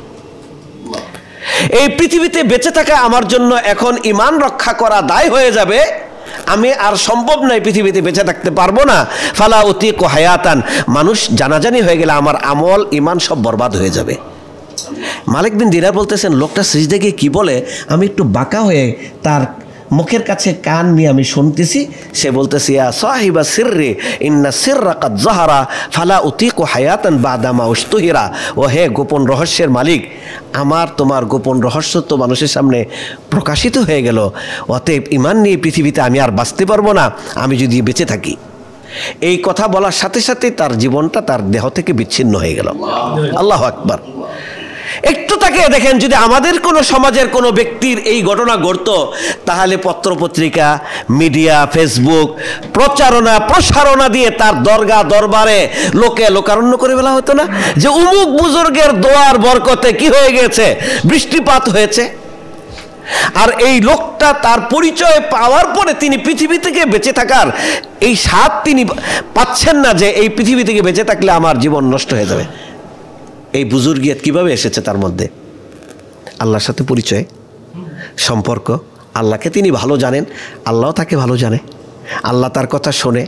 এই পৃথিবীতে বেঁচে থাকা আমার জন্য এখন ঈমান রক্ষা করা দায় হয়ে যাবে। আমি আর সম্ভব নয়, পৃথিবীতে বেঁচে থাকতে পারবো না। ফালা উতিকু হায়াতান, মানুষ জানাজানি হয়ে গেলে আমার আমল ঈমান সব বরবাদ হয়ে যাবে। মালিক বিন দিনার বলতেছেন, লোকটা সিজদে গিয়ে কি বলে আমি একটু বাঁকা হয়ে তার মুখের কাছে কান নিয়ে আমি শুনতেছি। সে বলতেছে, ইয়া সাহিবা সিররি ইন্না সিররা কাদ যাহারা ফালা উতিকু হায়াতান বা'দা মা উশতুহিরা। ও হে গোপন রহস্যের মালিক, আমার তোমার গোপন রহস্য তো মানুষের সামনে প্রকাশিত হয়ে গেল। অতএব ঈমান নিয়ে পৃথিবীতে আমি আর বাঁচতে পারবো না আমি যদি বেঁচে থাকি। এই কথা বলার সাথে সাথে তার জীবনটা তার দেহ থেকে বিচ্ছিন্ন হয়ে গেল। আল্লাহু আকবার। একটু তাকে দেখেন, যদি আমাদের কোনো সমাজের কোনো ব্যক্তির এই ঘটনা ঘটতো, তাহলে পত্রপত্রিকা, মিডিয়া, ফেসবুক প্রচারণা প্রসারণা দিয়ে তার দরগা দরবারে লোকে লোকারণ্য করে ফেলা হতো না যে উমুক বুজুর্গের দোয়ার বরকতে কি হয়ে গেছে, বৃষ্টিপাত হয়েছে। আর এই লোকটা তার পরিচয় পাওয়ার পরে তিনি পৃথিবী থেকে বেঁচে থাকার এই স্বাদ তিনি পাচ্ছেন না যে এই পৃথিবী থেকে বেঁচে থাকলে আমার জীবন নষ্ট হয়ে যাবে। এই বুজুর্গিয়াত কিভাবে এসেছে তার মধ্যে? আল্লাহর সাথে পরিচয়, সম্পর্ক, আল্লাহকে তিনি ভালো জানেন, আল্লাহও তাকে ভালো জানে, আল্লাহ তার কথা শোনে।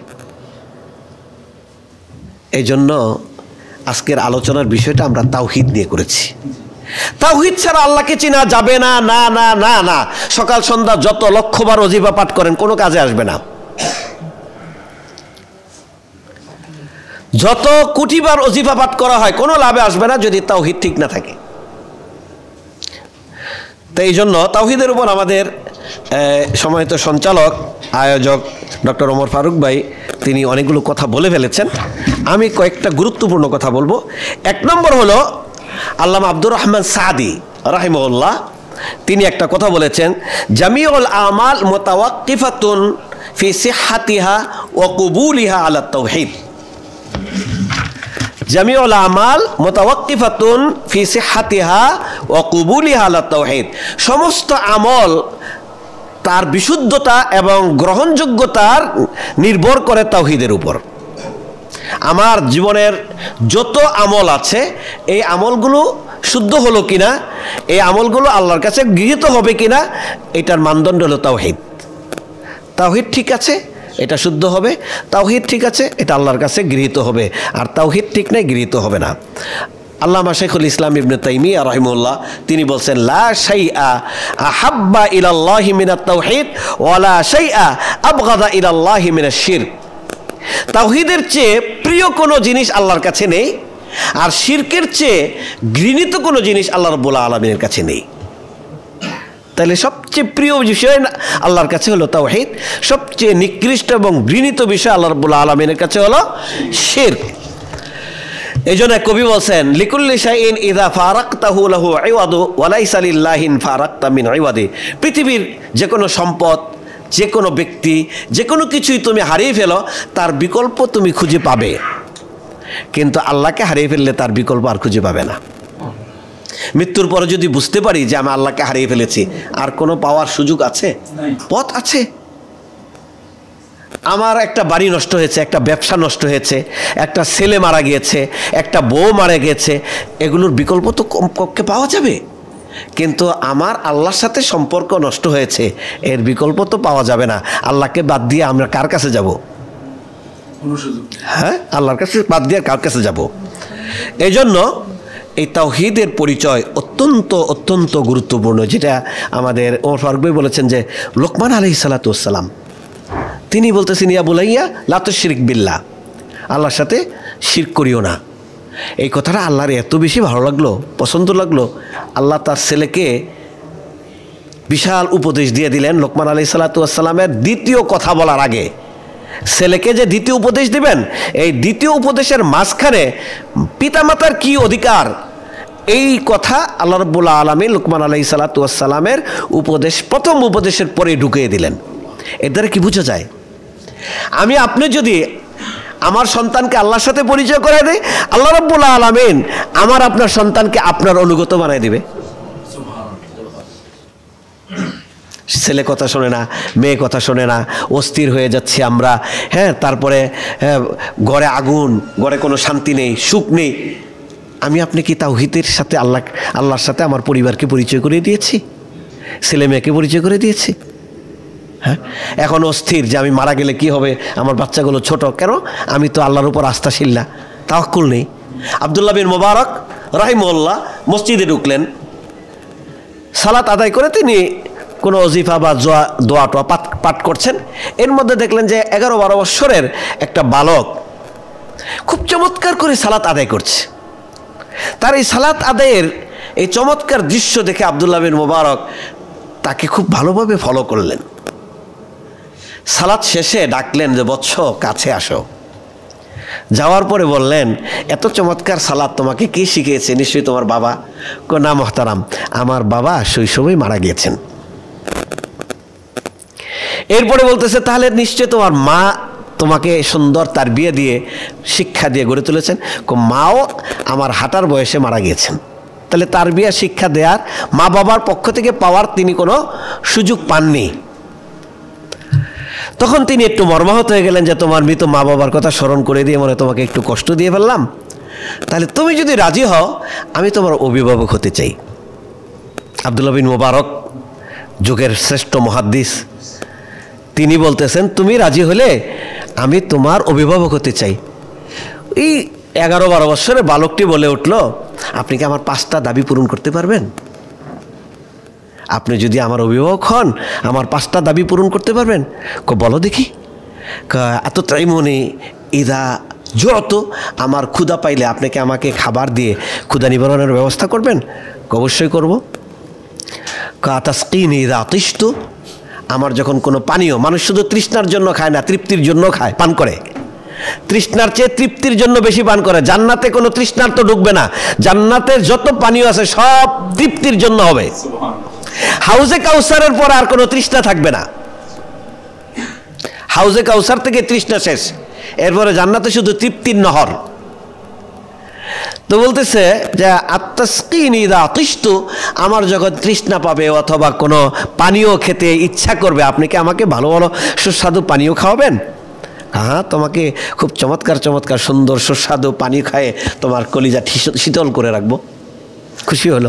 এই জন্য আজকের আলোচনার বিষয়টা আমরা তাওহীদ নিয়ে করেছি। তাওহীদ ছাড়া আল্লাহকে চেনা যাবে না, না না না না। সকাল সন্ধ্যা যত লক্ষবার ওজিফা পাঠ করেন কোনো কাজে আসবে না। যত কোটিবার ওজিফা পাঠ করা হয় কোনো লাভে আসবে না যদি তাওহীদ ঠিক না থাকে। তো এই জন্য তাওহীদের উপর আমাদের সম্মানিত সঞ্চালক আয়োজক ডক্টর ওমর ফারুক ভাই তিনি অনেকগুলো কথা বলে ফেলেছেন। আমি কয়েকটা গুরুত্বপূর্ণ কথা বলবো। এক নম্বর হলো আল্লামা আব্দুর রহমান সাদি রাহিমাহুল্লাহ, তিনি একটা কথা বলেছেন, জামিউল আমাল মুতাওয়াক্কিফাতুন ফি সিহহাতিহা ওয়া কুবুলিহা আলা তাওহীদ। জামিউল আমাল মুতাওয়াক্কিফাতুন ফি সিহহাতিহা ওয়া কুবুলিহা আলা তাওহীদ। সমস্ত আমল তার বিশুদ্ধতা এবং গ্রহণযোগ্যতার নির্ভর করে তাওহীদের উপর। আমার জীবনের যত আমল আছে এই আমলগুলো শুদ্ধ হলো কিনা, এই আমলগুলো আল্লাহর কাছে গৃহীত হবে কিনা, এটার মানদণ্ড হলো তাওহীদ। তাওহীদ ঠিক আছে, এটা শুদ্ধ হবে। তাওহীদ ঠিক আছে, এটা আল্লাহর কাছে গৃহীত হবে। আর তাওহীদ ঠিক নাই, গৃহীত হবে না। আল্লামা শাইখুল ইসলাম ইবনে তাইমিয়া রাহিমাহুল্লাহ তিনি বলছেন, লা শাইআ আহাব্বা ইলাল্লাহি মিনাত তাওহীদ ওয়া লা শাইআ আবগাদা ইলাল্লাহি মিনাশ শিরক। তাওহীদের চেয়ে প্রিয় কোনো জিনিস আল্লাহর কাছে নেই, আর শিরকের চেয়ে ঘৃণিত কোনো জিনিস আল্লাহ রাব্বুল আলামিনের কাছে নেই। তাহলে সবচেয়ে প্রিয় বিষয় আল্লাহর কাছে হলো তাওহীদ, সবচেয়ে নিকৃষ্ট এবং ঘৃণিত বিষয় আল্লাহ রাব্বুল আলামিনের কাছে হলো শিরক। এই জন্য কবি বলছেন, লিকুল্লি শাইইন ইযা ফারাকতাহু লাহু ইওয়াদু ওয়া লাইসা লিল্লাহি ফারাকতা মিন ইওয়াদি। পৃথিবীর যে কোনো সম্পদ, যে কোনো ব্যক্তি, যে কোনো কিছুই তুমি হারিয়ে ফেলো তার বিকল্প তুমি খুঁজে পাবে, কিন্তু আল্লাহকে হারিয়ে ফেললে তার বিকল্প আর খুঁজে পাবে না। মৃত্যুর পরে যদি বুঝতে পারি যে আমি আল্লাহকে হারিয়ে ফেলেছি, আর কোনো পাওয়ার সুযোগ আছে? পথ আছে। আমার একটা বাড়ি নষ্ট হয়েছে, একটা ব্যবসা নষ্ট হয়েছে, একটা ছেলে মারা গিয়েছে, একটা বউ মারা গিয়েছে, এগুলোর বিকল্প তো কমপক্ষে পাওয়া যাবে, কিন্তু আমার আল্লাহর সাথে সম্পর্ক নষ্ট হয়েছে, এর বিকল্প তো পাওয়া যাবে না। আল্লাহকে বাদ দিয়ে আমরা কার কাছে যাব? হ্যাঁ, আল্লাহর কাছে বাদ দিয়ে কার কাছে যাব? এই জন্য এই তাওহীদের পরিচয় অত্যন্ত অত্যন্ত গুরুত্বপূর্ণ, যেটা আমাদের ওমর ফারুক ভাই বলেছেন যে লোকমান আলাইহিস সালাতু ওয়াস সালাম তিনি বলতেছেন, ইয়া বুলাইয়া লা তুশরিক বিল্লাহ, আল্লাহর সাথে শিরক করিও না। এই কথাটা আল্লাহর এত বেশি ভালো লাগলো, পছন্দ লাগলো, আল্লাহ তার ছেলেকে বিশাল উপদেশ দিয়ে দিলেন। লোকমান আলাইহিস সালাতু ওয়াস সালামের দ্বিতীয় কথা বলার আগে ছেলেকে যে দ্বিতীয় উপদেশ দিবেন, এই দ্বিতীয় উপদেশের মাঝখানে পিতামাতার কি অধিকার, এই কথা আল্লাহ রাব্বুল আলামিন লোকমান আলাইহিস সালাতু ওয়াস সালামের উপদেশ প্রথম উপদেশের পরে ঢুকিয়ে দিলেন। এর দ্বারা কি বোঝা যায়? আমি আপনি যদি আমার সন্তানকে আল্লাহর সাথে পরিচয় করে দেয়, আল্লাহ রাব্বুল আলামিন আমার আপনার সন্তানকে আপনার অনুগত বানায় দিবে। ছেলে কথা শোনে না, মেয়ে কথা শোনে না, অস্থির হয়ে যাচ্ছি আমরা, হ্যাঁ, তারপরে ঘরে আগুন, ঘরে কোনো শান্তি নেই, সুখ নেই। আমি আপনি কি তাওহীদের সাথে আল্লাহ আল্লাহর সাথে আমার পরিবারকে পরিচয় করে দিয়েছি, ছেলে মেয়েকে পরিচয় করে দিয়েছি? হ্যাঁ, এখন অস্থির যে আমি মারা গেলে কি হবে, আমার বাচ্চাগুলো ছোট, কেন? আমি তো আল্লাহর উপর আস্থাশীল না, তাওয়াক্কুল নেই। আব্দুল্লাহ বিন মুবারক রাহিমাহুল্লাহ মসজিদে ঢুকলেন, সালাত আদায় করে তিনি কোনো ওজিফা বা জোয়া দোয়া টোয়া পাঠ পাঠ করছেন। এর মধ্যে দেখলেন যে এগারো বারো বৎসরের একটা বালক খুব চমৎকার করে সালাত আদায় করছে। তার এই সালাত আদায়ের এই চমৎকার দৃশ্য দেখে আব্দুল্লাহ বিন মুবারক তাকে খুব ভালোভাবে ফলো করলেন। সালাত শেষে ডাকলেন যে বৎস কাছে আসো। যাওয়ার পরে বললেন, এত চমৎকার সালাত তোমাকে কে শিখিয়েছে? নিশ্চয়ই তোমার বাবা। কো না মুহতারাম, আমার বাবা শৈশবেই মারা গিয়েছেন। এরপরে বলতেছে, তাহলে নিশ্চয় তোমার মা তোমাকে সুন্দর তার বিয়ে দিয়ে শিক্ষা দিয়ে গড়ে তুলেছেন। মাও আমার হাঁটার বয়সে মারা গিয়েছেন, তাহলে তার বিয়ে শিক্ষা দেওয়ার মা বাবার পক্ষ থেকে পাওয়ার তিনি কোনো সুযোগ পাননি। তখন তিনি একটু মর্মাহত হয়ে গেলেন যে তোমার মৃত মা বাবার কথা স্মরণ করে দিয়ে মনে তোমাকে একটু কষ্ট দিয়ে ফেললাম, তাহলে তুমি যদি রাজি হও আমি তোমার অভিভাবক হতে চাই। আব্দুল্লাহ বিন মুবারক যুগের শ্রেষ্ঠ মুহাদ্দিস, তিনি বলতেছেন তুমি রাজি হলে আমি তোমার অভিভাবক হতে চাই। এই এগারো বারো বছরের বালকটি বলে উঠল, আপনি কি আমার পাঁচটা দাবি পূরণ করতে পারবেন? আপনি যদি আমার অভিভাবক হন আমার পাঁচটা দাবি পূরণ করতে পারবেন? বলো দেখি। এত তাই মনে ইদা যত আমার ক্ষুধা পাইলে আপনি কি আমাকে খাবার দিয়ে ক্ষুধা নিবারণের ব্যবস্থা করবেন? অবশ্যই করব। কাতাসকিনি ইদা আতিশতু, আমার যখন কোনো পানীয়, মানুষ শুধু তৃষ্ণার জন্য খায় না, তৃপ্তির জন্য খায়, পান করে। তৃষ্ণার চেয়ে তৃপ্তির জন্য বেশি পান করে। জান্নাতে কোনো তৃষ্ণার তো ঢুকবে না, জান্নাতের যত পানীয় আছে সব তৃপ্তির জন্য হবে। হাউজে কাউসারের পর আর কোনো তৃষ্ণা থাকবে না। হাউজে কাউসার থেকে তৃষ্ণা শেষ, এরপরে জান্নাতে শুধু তৃপ্তির নহর। তো বলতেছে যে আত্তাসকিনি ইদা আতিশতু, আমার যখন তৃষ্ণা পাবে অথবা কোনো পানীয় খেতে ইচ্ছা করবে আপনি কি আমাকে ভালো ভালো সুস্বাদু পানীয় খাওয়াবেন? হ্যাঁ, তোমাকে খুব চমৎকার চমৎকার সুন্দর সুস্বাদু পানি খায়ে তোমার কলিজা শীতল করে রাখবো। খুশি হলো।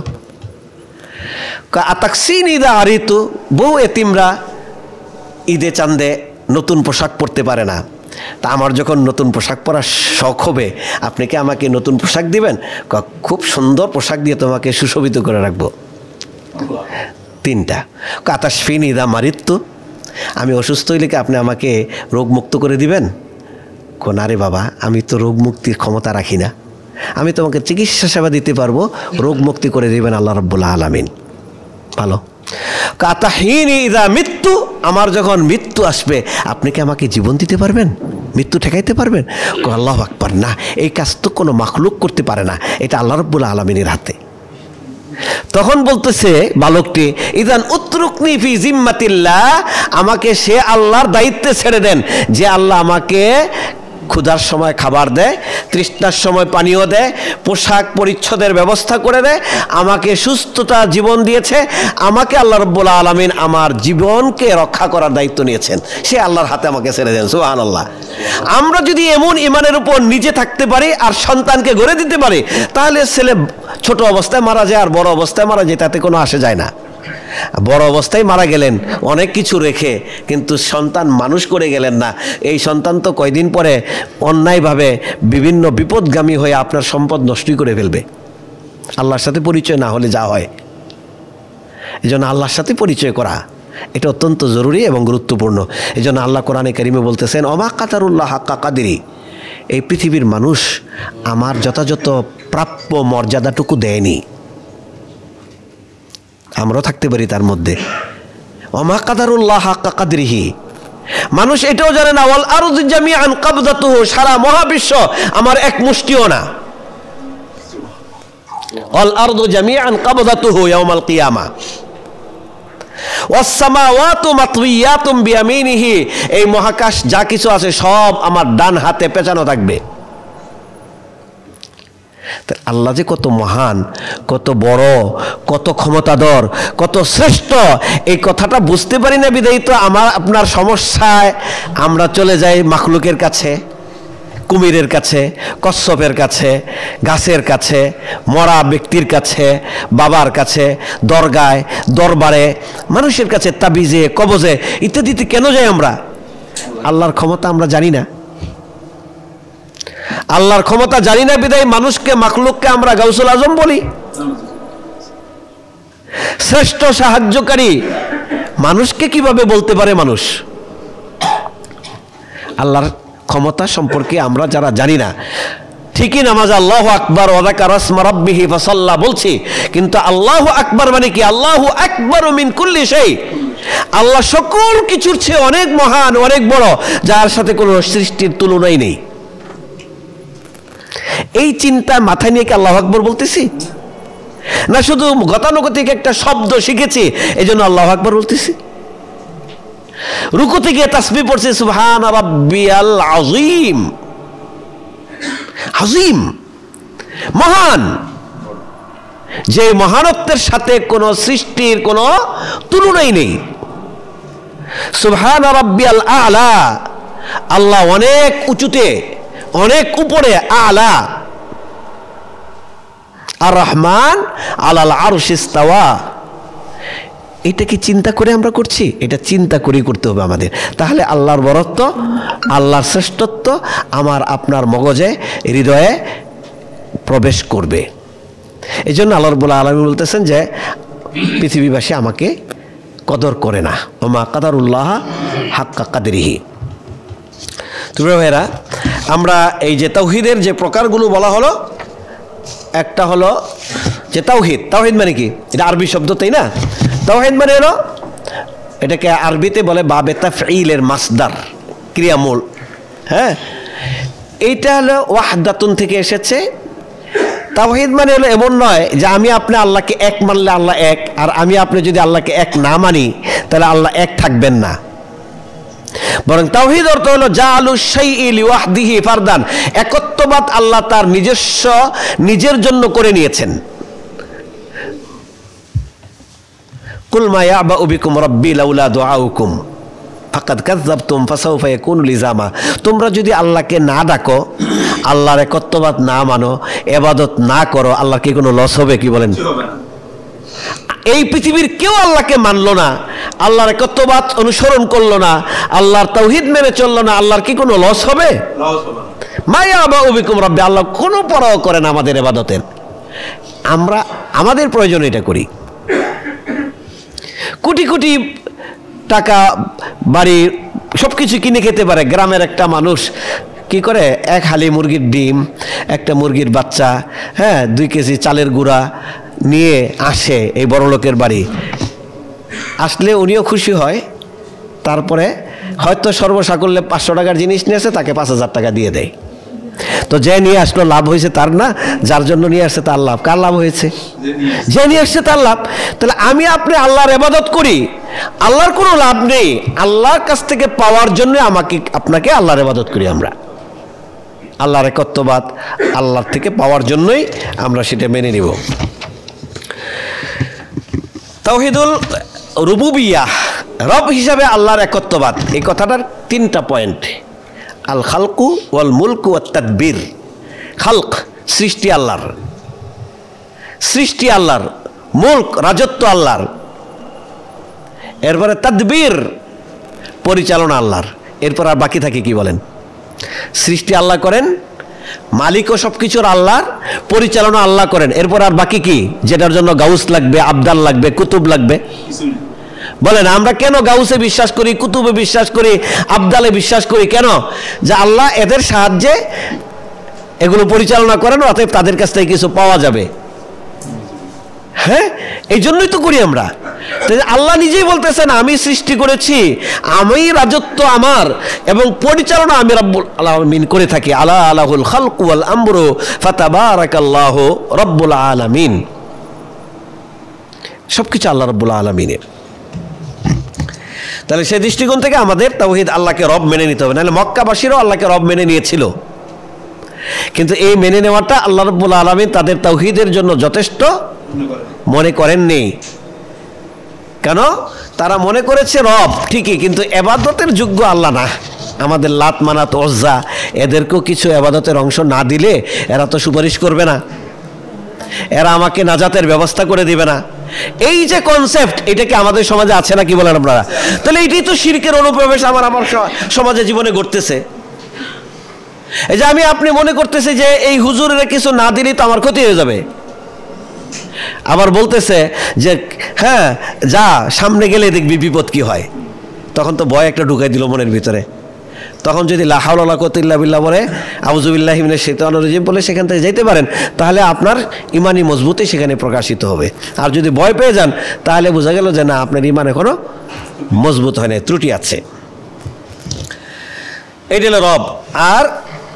আতাকসিন ইদা আরিতু, বউ এতিমরা ঈদে চাঁদে নতুন পোশাক পরতে পারে না, তা আমার যখন নতুন পোশাক পরার শখ হবে আপনি কি আমাকে নতুন পোশাক দিবেন? খুব সুন্দর পোশাক দিয়ে তোমাকে সুশোভিত করে রাখবো। তিনটা। কাতাসফিন ইদা মারিত্তু, আমি অসুস্থ হইলে কি আপনি আমাকে রোগমুক্ত করে দিবেন? কোন আরে বাবা, আমি তো রোগ মুক্তির ক্ষমতা রাখি না, আমি তোমাকে চিকিৎসা সেবা দিতে পারবো, রোগ মুক্তি করে দিবেন আল্লাহ রাব্বুল আলামিন। ভালো। কাতাহিনী ইদা মৃত্যু, আমার যখন মৃত্যু আসবে আপনি কি আমাকে জীবন দিতে পারবেন, মৃত্যু ঠেকাইতে পারবেন? আল্লাহু আকবার, না, এই কাজ তো কোনো মাখলুক করতে পারে না, এটা আল্লাহ রাব্বুল আলামিনের হাতে। তখন বলতেছে বালকটি, ইদান উতরুকনি ফি জিম্মাতিল্লাহ, আমাকে সে আল্লাহর দায়িত্বে ছেড়ে দেন যে আল্লাহ আমাকে ক্ষুধার সময় খাবার দেয়, তৃষ্ণার সময় পানীয় দেয়, পোশাক পরিচ্ছদের ব্যবস্থা করে দেয়, আমাকে সুস্থতা জীবন দিয়েছে, আমাকে আল্লাহ রাব্বুল আলামিন আমার জীবনকে রক্ষা করার দায়িত্ব নিয়েছেন, সে আল্লাহর হাতে আমাকে ছেড়ে দেন। সুবহানাল্লাহ। আমরা যদি এমন ঈমানের উপর নিজে থাকতে পারি আর সন্তানকে গড়ে দিতে পারি, তাহলে ছেলে ছোট অবস্থায় মারা যায় আর বড় অবস্থায় মারা যায়, তাতে কোনো আসে যায় না। বড় অবস্থায় মারা গেলেন অনেক কিছু রেখে, কিন্তু সন্তান মানুষ করে গেলেন না। এই সন্তান তো কয়দিন পরে অন্যায়ভাবে বিভিন্ন বিপদগামী হয়ে আপনার সম্পদ নষ্টই করে ফেলবে, আল্লাহর সাথে পরিচয় না হলে যা হয়। এই জন্য আল্লাহর সাথে পরিচয় করা এটা অত্যন্ত জরুরি এবং গুরুত্বপূর্ণ। এই জন্য আল্লাহ কোরআনে কারিমে বলতেছেন, অমা কাতারুল্লাহ হাক্কা কাদিরি, এই পৃথিবীর মানুষ আমার যথাযথ প্রাপ্য মর্যাদাটুকু দেয়নি। আমরাও থাকতে পারি তার মধ্যে। ওমা কাদারুল্লাহ হাক্কা কাদরিহি, মানুষ এটাও জানে না ওয়াল আরযু জামিআন কাবদাতুহু, সারা মহাবিশ্ব আমার এক মুষ্টিও না। ওয়াল আরযু জামিআন কাবদাতুহু ইয়াউমাল কিয়ামা ওয়াস সামাওয়াতু মাতওয়িয়াতুম বিয়ামিনিহি, এই মহাকাশ যা কিছু আছে সব আমার ডান হাতে পেঁচানো থাকবে। আল্লাহ যে কত মহান, কত বড়, কত ক্ষমতাধর, কত শ্রেষ্ঠ, এই কথাটা বুঝতে পারি না বিধায় তো আমার আপনার সমস্যায় আমরা চলে যাই মাখলুকের কাছে, কুমিরের কাছে, কচ্ছপের কাছে, গাছের কাছে, মরা ব্যক্তির কাছে, বাবার কাছে, দরগায়, দরবারে, মানুষের কাছে, তাবিজে, কবজে ইত্যাদিতে কেন যাই আমরা? আল্লাহর ক্ষমতা আমরা জানি না। আল্লাহর ক্ষমতা জানি না বিধায় মানুষকে, মাখলুককে আমরা গাউসুল আজম বলি। শ্রেষ্ঠ সাহায্যকারী মানুষকে কিভাবে বলতে পারে মানুষ? আল্লাহর ক্ষমতা সম্পর্কে আমরা যারা জানি না, ঠিকই নামাজ আল্লাহু আকবার ওয়া যাকারা ইসমা রাব্বিহি ফাসাল্লা বলছি, কিন্তু আল্লাহু আকবার মানে কি? আল্লাহু আকবারু মিন কুল্লি শাই, আল্লাহ সকল কিছুর চেয়ে অনেক মহান, অনেক বড়, যার সাথে কোনো সৃষ্টির তুলনাই নেই। এই চিন্তা মাথায় নিয়ে কি আল্লাহু আকবার বলতেছি? না শুধু গতানুগতিক একটা শব্দ শিখেছি এই জন্য আল্লাহু আকবার বলতেছি? রুকু থেকে তাসবিহ পড়ছি সুবহান রাব্বিয়াল আযীম, আযীম মহান, যে মহানত্বের সাথে কোনো সৃষ্টির কোনো তুলনাই নেই। সুবহান রাব্বিয়াল আ'লা, আল্লাহ অনেক উঁচুতে, অনেক উপরে, আলা। আর রহমান আলাল আরশ ইস্তাওয়া, এটা কি চিন্তা করে আমরা করছি? এটা চিন্তা করে করতে হবে আমাদের, তাহলে আল্লাহর বরত্ব, আল্লাহর শ্রেষ্ঠত্ব আমার আপনার মগজে, হৃদয়ে প্রবেশ করবে। এই জন্য আল্লাহ রাব্বুল আলামিন বলতেছেন যে পৃথিবীবাসী আমাকে কদর করে না, ওমা কাদারুল্লাহ হাক্কা কাদরিহি। তোমরা ভাইরা, আমরা এই যে তাওহীদের যে প্রকারগুলো বলা হলো, একটা হলো যে তাওহীদ। তাওহীদ মানে কি? এটা আরবি শব্দ, তাই না? তাওহীদ মানে হলো, এটাকে আরবিতে বলে বাবে তাফঈলের মাসদার, ক্রিয়ামূল। হ্যাঁ, এইটা হলো ওয়াহদাতুন থেকে এসেছে। তাওহীদ মানে হলো এমন নয় যে আমি আপনি আল্লাহকে এক মানলে আল্লাহ এক, আর আমি আপনি যদি আল্লাহকে এক না মানি তাহলে আল্লাহ এক থাকবেন না। বরং তাওহীদ অর্থ হলো জাআলু শাইই লিওয়াহদিহি ফারদান, একত্ববাদ আল্লাহ তার নিজস্ব, নিজের জন্য করে নিয়েছেন। কুল মা ইয়াবাউ বিকুম রাব্বি লাউলা দুআউকুম ফাকাদ কাযাবতুম ফাসাউফা ইয়াকুনু লিজামা, তোমরা যদি আল্লাহকে না ডাকো, আল্লাহর একত্ববাদ না মানো, ইবাদত না করো, আল্লাহর কি কোনো লস হবে? কি বলেন? এই পৃথিবীর কেউ আল্লাহকে মানলো না, আল্লাহর একত্ববাদ অনুসরণ করলো না, আল্লাহর তাওহীদ মেনে চললো না, আল্লাহর কি কোনো লস হবে? মা ইয়াবাউ বিকুম রাব্বি, আল্লাহ কোনো পরোয়া করে না আমাদের ইবাদতের। আমরা আমাদের প্রয়োজন এটা করি। কোটি কোটি টাকা, বাড়ি, সব কিছু কিনে খেতে পারে গ্রামের একটা মানুষ, কি করে? এক হালি মুরগির ডিম, একটা মুরগির বাচ্চা, হ্যাঁ, দুই কেজি চালের গুঁড়া নিয়ে আসে এই বড় লোকের বাড়ি। আসলে উনিও খুশি হয়, তারপরে হয়তো সর্বসাকুল্যে পাঁচশো টাকার জিনিস নিয়ে আসে, তাকে পাঁচ হাজার টাকা দিয়ে দেয়। তো যে নিয়ে আসলো লাভ হয়েছে তার না, যার জন্য নিয়ে আসছে তার লাভ। কার লাভ হয়েছে? যে নিয়ে আসছে তার লাভ। তাহলে আমি আপনি আল্লাহর ইবাদত করি, আল্লাহর কোনো লাভ নেই, আল্লাহর কাছ থেকে পাওয়ার জন্য আমাকে আপনাকে আল্লাহর ইবাদত করি আমরা। আল্লাহর একত্ববাদ আল্লাহর থেকে পাওয়ার জন্যই আমরা সেটা মেনে নিব। তাওহীদুল রুবুবিয়াহ, রব হিসাবে আল্লাহর একত্ববাদ, এই কথাটার তিনটা পয়েন্ট। আল খালকু ওয়াল মুলকু ওয়াত তাদবির। খালক সৃষ্টি আল্লাহর, সৃষ্টি আল্লাহর, মুলক রাজত্ব আল্লাহর, এরপরে তাদবির পরিচালনা আল্লাহর। এরপর আর বাকি থাকে কি বলেন? সৃষ্টি আল্লাহ করেন, মালিকও সব কিছুর আল্লাহর, পরিচালনা আল্লাহ করেন। এরপর আর বাকি কি? যেটার জন্য গাউস লাগবে, আবদাল লাগবে, কুতুব লাগবে। বলেন আমরা কেন গাউসে বিশ্বাস করি, কুতুবে বিশ্বাস করি, আবদালে বিশ্বাস করি? কেন? যে আল্লাহ এদের সাহায্যে এগুলো পরিচালনা করেন, অতএব তাদের কাছ থেকে কিছু পাওয়া যাবে। হ্যাঁ, এই জন্যই তো করি আমরা। আল্লাহ নিজেই বলতেছেন আমি সৃষ্টি করেছি, আমি রাজত্ব আমার, এবং পরিচালনা আমি রব্বুল আলামিন করে থাকি। আলা আলাহুল খালকু ওয়াল আমরু ফাতাবারাকাল্লাহু রব্বুল আলামিন। সবকিছু আল্লাহ রব্বুল আলামিনের। তাহলে সেই দৃষ্টিকোণ থেকে আমাদের তাওহীদ, আল্লাহকে রব মেনে নিতে হবে। নাহলে মক্কাবাসীরাও আল্লাহকে রব মেনে নিয়েছিল, কিন্তু এই মেনে নেওয়াটা আল্লাহ রব্বুল আলামিন তাদের তাওহীদের জন্য যথেষ্ট মনে করেননি। কেন? তারা মনে করেছে রব ঠিকই, কিন্তু এবাদতের যোগ্য আল্লাহ না। আমাদের লাত মানাত ওজ্জা এদেরকেও কিছু এবাদতের অংশ না দিলে এরা তো সুপারিশ করবে না, এরা আমাকে নাজাতের ব্যবস্থা করে দিবে না। এই যে কনসেপ্ট, এটা কি আমাদের সমাজে আছে না? কি বলেন আপনারা? তাহলে এটাই তো শিরকের অনুপ্রবেশ আমার আমার সমাজে জীবনে ঘটতেছে। এই যে আমি আপনি মনে করতেছি যে এই হুজুরের কিছু না দিলেই তো আমার ক্ষতি হয়ে যাবে। আবার বলতেছে যে হ্যাঁ যা, সামনে গেলে দেখবি বিপদ কি হয়। তখন তো ভয় একটা ঢুকাই দিল মনের ভিতরে। তখন যদি লা হাওলা ওয়ালা কুওয়াতা ইল্লা বিল্লাহ বলে, আউযু বিল্লাহি মিনাশ শাইতানির রাজিম বলে সেখান থেকে যেতে পারেন, তাহলে আপনার ইমানি মজবুতি সেখানে প্রকাশিত হবে। আর যদি ভয় পেয়ে যান তাহলে বোঝা গেল যে না, আপনার ইমান এখনো মজবুত হয় না, ত্রুটি আছে। এইটা হলো রব। আর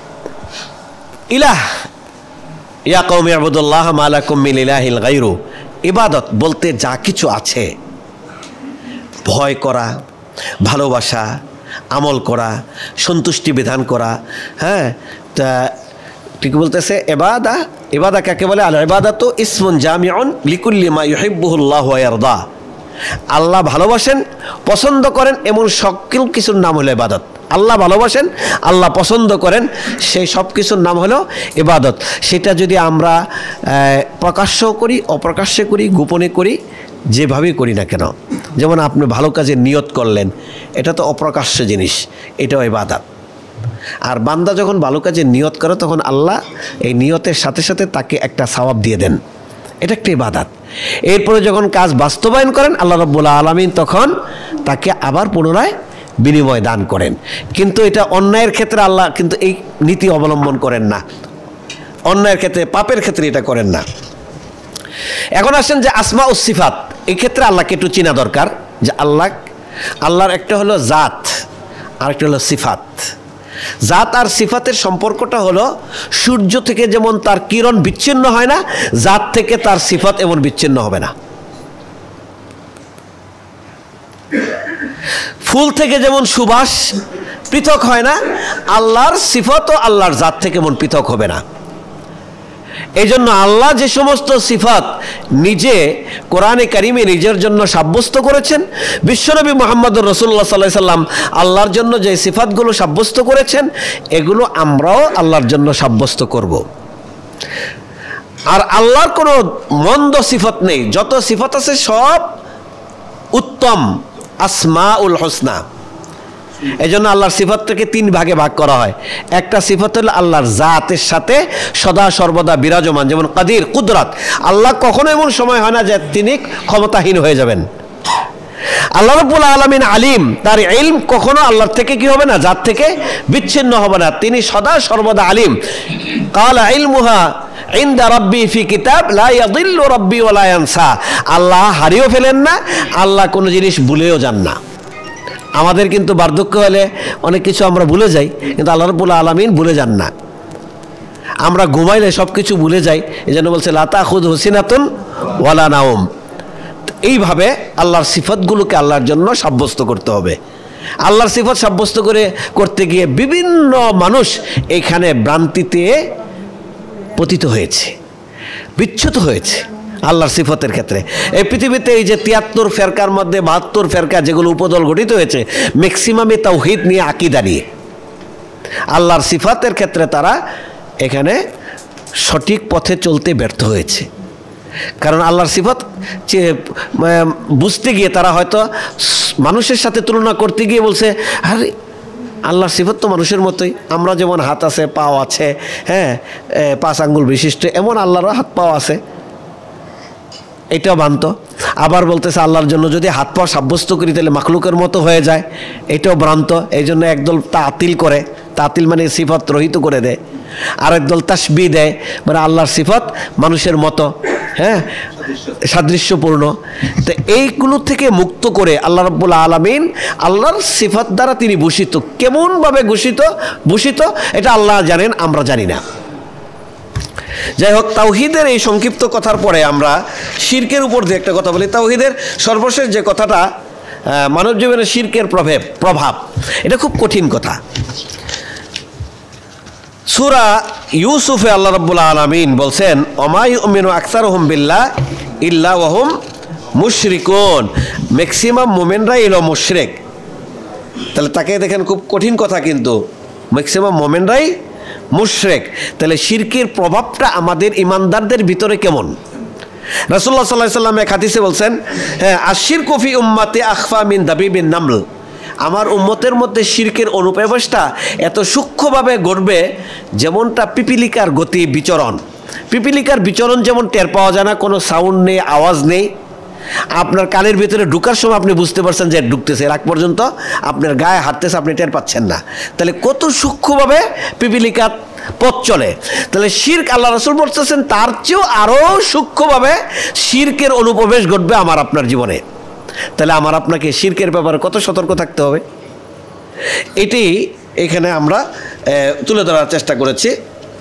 ইলাহ, ইয়া কওমি ইবুদুল্লাহ মা লাকুম মিন ইলাহিন গায়রু। ইবাদত বলতে যা কিছু আছে, ভয় করা, ভালোবাসা, আমল করা, সন্তুষ্টি বিধান করা। হ্যাঁ, তা ঠিক বলতেছে ইবাদা। ইবাদা কাকে বলে? আল ইবাদাতু ইসমুন জামিউন লিকুল্লি মা ইউহিব্বুহুল্লাহু ওয়া ইয়ারদা। আল্লাহ ভালোবাসেন, পছন্দ করেন এমন সকল কিছুর নাম হলো ইবাদত। আল্লাহ ভালোবাসেন, আল্লাহ পছন্দ করেন, সেই সব কিছুর নাম হলো ইবাদত। সেটা যদি আমরা প্রকাশ্য করি, অপ্রকাশ্যে করি, গোপনে করি, যেভাবেই করি না কেন। যেমন আপনি ভালো কাজের নিয়ত করলেন, এটা তো অপ্রকাশ্য জিনিস, এটাও ইবাদত। আর বান্দা যখন ভালো কাজের নিয়ত করে তখন আল্লাহ এই নিয়তের সাথে সাথে তাকে একটা সওয়াব দিয়ে দেন, এটা একটা ইবাদত। এরপরে যখন কাজ বাস্তবায়ন করেন আল্লাহ রাব্বুল আলামিন তখন তাকে আবার পুনরায় বিনিময় দান করেন। কিন্তু এটা অন্যায়ের ক্ষেত্রে আল্লাহ কিন্তু এই নীতি অবলম্বন করেন না, অন্যায়ের ক্ষেত্রে, পাপের ক্ষেত্রে এটা করেন না। এখন আসেন যে আসমা ও সিফাত, এই ক্ষেত্রে আল্লাহকে একটু চিনা দরকার যে আল্লাহ, আল্লাহর একটা হলো জাত আর একটা হলো সিফাত। জাত আর সিফাতের সম্পর্কটা হলো সূর্য থেকে যেমন তার কিরণ বিচ্ছিন্ন হয় না, জাত থেকে তার সিফাত এমন বিচ্ছিন্ন হবে না। ফুল থেকে যেমন সুবাস পৃথক হয় না, আল্লাহর সিফাত ও আল্লাহর জাত থেকে এমন পৃথক হবে না। এই জন্য আল্লাহ যে সমস্ত সিফাত নিজে কোরআনে কারিমে নিজের জন্য সাব্যস্ত করেছেন, বিশ্বনবী মুহাম্মদুর রাসূলুল্লাহ সাল্লাল্লাহু আলাইহি সাল্লাম আল্লাহর জন্য যে সিফাতগুলো সাব্যস্ত করেছেন, এগুলো আমরাও আল্লাহর জন্য সাব্যস্ত করব। আর আল্লাহর কোনো মন্দ সিফাত নেই, যত সিফাত আছে সব উত্তম, আসমাউল হোসনা। এই জন্য আল্লাহর সিফাতটাকে তিন ভাগে ভাগ করা হয়। একটা সিফাত হলো আল্লাহর জাতের সাথে সদা সর্বদা বিরাজমান, যেমন কাদির, কুদরত। আল্লাহ কখনো এমন সময় হয় না যে তিনি ক্ষমতাহীন হয়ে যাবেন। আল্লাহ রাব্বুল আলামিন আলিম, তার ইলম কখনো আল্লাহর থেকে কি হবে না, জাত থেকে বিচ্ছিন্ন হবে না, তিনি সদা সর্বদা আলিম। কালা ইলমুহা ইনদা রাব্বি ফি কিতাব লা ইয়াদিল্লু রাব্বি ওয়া লা ইয়ানসা। আল্লাহ হারিয়েও ফেলেন না, আল্লাহ কোনো জিনিস ভুলেও যান না। আমাদের কিন্তু বার্ধক্য হলে অনেক কিছু আমরা ভুলে যাই, কিন্তু আল্লাহ রাব্বুল আলামিন ভুলে যান না। আমরা ঘুমাইলে সব কিছু ভুলে যাই, এই জন্য বলছে লা তাখুযু সিনাতুন ওয়ালা নাওম। এইভাবে আল্লাহর সিফাতগুলোকে আল্লাহর জন্য সাব্যস্ত করতে হবে। আল্লাহর সিফত সাব্যস্ত করে করতে গিয়ে বিভিন্ন মানুষ এখানে ভ্রান্তিতে পতিত হয়েছে, বিচ্যুত হয়েছে আল্লাহর সিফতের ক্ষেত্রে। এই পৃথিবীতে এই যে তিয়াত্তর ফেরকার মধ্যে বাহাত্তর ফেরকা যেগুলো উপদল গঠিত হয়েছে, ম্যাক্সিমামই তাওহীদ নিয়ে, আকীদা নিয়ে। আল্লাহর সিফাতের ক্ষেত্রে তারা এখানে সঠিক পথে চলতে ব্যর্থ হয়েছে। কারণ আল্লাহর সিফত বুঝতে গিয়ে তারা হয়তো মানুষের সাথে তুলনা করতে গিয়ে বলছে, আরে আল্লাহর সিফত তো মানুষের মতোই, আমরা যেমন হাত আছে, পাও আছে, হ্যাঁ পাঁচ আঙ্গুল বিশিষ্ট, এমন আল্লাহরও হাত পাও আছে, এটাও ভ্রান্ত। আবার বলতেছে আল্লাহর জন্য যদি হাত পা সাব্যস্ত করি তাহলে মাখলুকের মতো হয়ে যায়, এটাও ভ্রান্ত। এই জন্য একদল তাতিল করে, তাতিল মানে সিফত রহিত করে দেয়, আর একদল তাসবিহ দেয়, মানে আল্লাহর সিফত মানুষের মতো, হ্যাঁ সাদৃশ্যপূর্ণ। তো এইগুলো থেকে মুক্ত করে আল্লাহ রাব্বুল আলামিন আল্লাহর সিফত দ্বারা তিনি ভূষিত। কেমনভাবে ভূষিত ভূষিত এটা আল্লাহ জানেন, আমরা জানি না। যাই হোক, তাওহীদের এই সংক্ষিপ্ত কথার পরে আমরা শিরকের উপর যে একটা কথা বলি। তাওহীদের সর্বশেষ যে কথাটা, মানব জীবনে শিরকের প্রভাব প্রভাব এটা খুব কঠিন কথা। সূরা ইউসুফে আল্লাহ রাব্বুল আলামিন বলছেন, ওমা ইউমিনু আকসারুহুম বিল্লাহ ইল্লা ওয়া হুম মুশরিকুন, ম্যাক্সিমাম মুমিনরাই হলো মুশরিক। তাহলে তাকে দেখেন খুব কঠিন কথা, কিন্তু ম্যাক্সিমাম মুমিনরাই মুশরিক। তাহলে শিরকের প্রভাবটা আমাদের ইমানদারদের ভিতরে কেমন? রাসূলুল্লাহ সাল্লাল্লাহু আলাইহি ওয়াসাল্লাম এক হাদিসে বলছেন, হ্যাঁ আশিরকু ফি উম্মতি আখফা মিন দাবিবিন নামল, আমার উম্মতের মধ্যে শিরকের অনুপ্রবেশটা এত সূক্ষ্মভাবে ঘটবে যেমনটা পিপিলিকার গতি বিচরণ। পিপিলিকার বিচরণ যেমন টের পাওয়া যায় না, কোনো সাউন্ড নেই, আওয়াজ নেই, আপনার কানের ভিতরে ঢুকার সময় আপনি বুঝতে পারছেন যে ঢুকতেছে, এর আগ পর্যন্ত আপনার গায়ে হাঁটতেছে, আপনি টের পাচ্ছেন না। তাহলে কত সূক্ষ্মভাবে পিপিলিকা পথ চলে। তাহলে শিরক আল্লাহ রাসূল বলতেছেন তার চেয়েও আরও সূক্ষ্মভাবে শিরকের অনুপ্রবেশ ঘটবে আমার আপনার জীবনে। তাহলে আমার আপনাকে শিরকের ব্যাপারে কত সতর্ক থাকতে হবে, এটি এখানে আমরা তুলে ধরার চেষ্টা করেছি।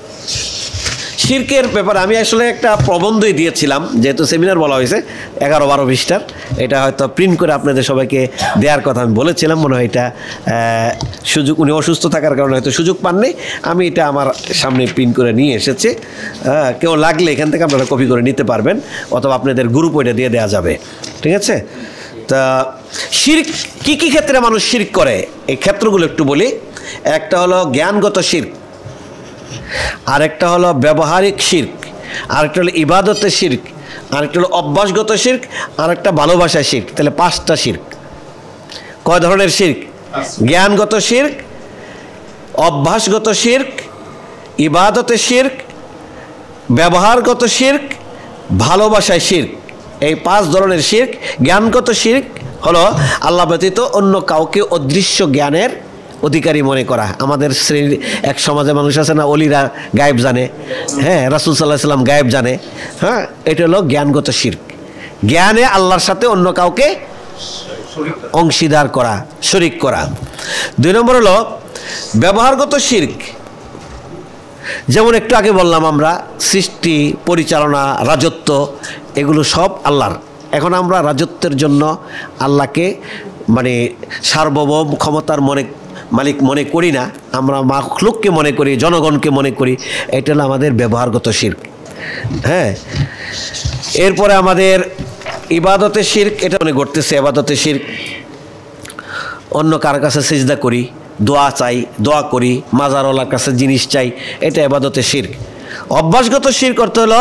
শিরকের ব্যাপারে আমি আসলে একটা প্রবন্ধই দিয়েছিলাম, যেহেতু সেমিনার বলা হয়েছে এগারো বারো পৃষ্ঠার, এটা হয়তো প্রিন্ট করে আপনাদের সবাইকে দেওয়ার কথা আমি বলেছিলাম। মনে হয় এটা সুযোগ, উনি অসুস্থ থাকার কারণে হয়তো সুযোগ পাননি, আমি এটা আমার সামনে প্রিন্ট করে নিয়ে এসেছি। কেউ লাগলে এখান থেকে আপনারা কপি করে নিতে পারবেন, অথবা আপনাদের গ্রুপ ওইটা দিয়ে দেওয়া যাবে, ঠিক আছে? তা শিরক কী কী ক্ষেত্রে মানুষ শিরক করে, এই ক্ষেত্রগুলো একটু বলি। একটা হলো জ্ঞানগত শিরক, আরেকটা হলো ব্যবহারিক শিরক, আরেকটা হলো ইবাদতের শিরক, আরেকটা হলো অভ্যাসগত শিরক, আরেকটা ভালোবাসার শিরক। তাহলে পাঁচটা শিরক। কয় ধরনের শিরক? জ্ঞানগত শিরক, অভ্যাসগত শিরক, ইবাদতের শিরক, ব্যবহারগত শিরক, ভালোবাসায় শিরক। এই পাঁচ ধরনের শিরক। জ্ঞানগত শিরক হলো আল্লাহ ব্যতীত অন্য কাউকে অদৃশ্য জ্ঞানের অধিকারী মনে করা। আমাদের শ্রেণীর এক সমাজে মানুষ আছে না, অলিরা গায়েব জানে, হ্যাঁ রাসূল সাল্লাল্লাহু আলাইহি ওয়াসাল্লাম গায়েব জানে, হ্যাঁ এটা হলো জ্ঞানগত শিরক। জ্ঞানে আল্লাহর সাথে অন্য কাউকে অংশীদার করা, শরীক করা। দুই নম্বর হলো ব্যবহারগত শিরক। যেমন একটু আগে বললাম আমরা, সৃষ্টি, পরিচালনা, রাজত্ব, এগুলো সব আল্লাহর। এখন আমরা রাজত্বের জন্য আল্লাহকে মানে সার্বভৌম ক্ষমতার মনে মালিক মনে করি না, আমরা মাখলুককে মনে করি, জনগণকে মনে করি। এটা হলো আমাদের ব্যবহারগত শিরক। হ্যাঁ, এরপরে আমাদের ইবাদতের শিরক, এটা মনে ঘটতেছে ইবাদতের শিরক। অন্য কার কাছে সিজদা করি, দোয়া চাই, দোয়া করি, মাজারওয়ালার কাছে জিনিস চাই, এটা ইবাদতের শিরক। অভ্যাসগত শিরক অর্থ হলো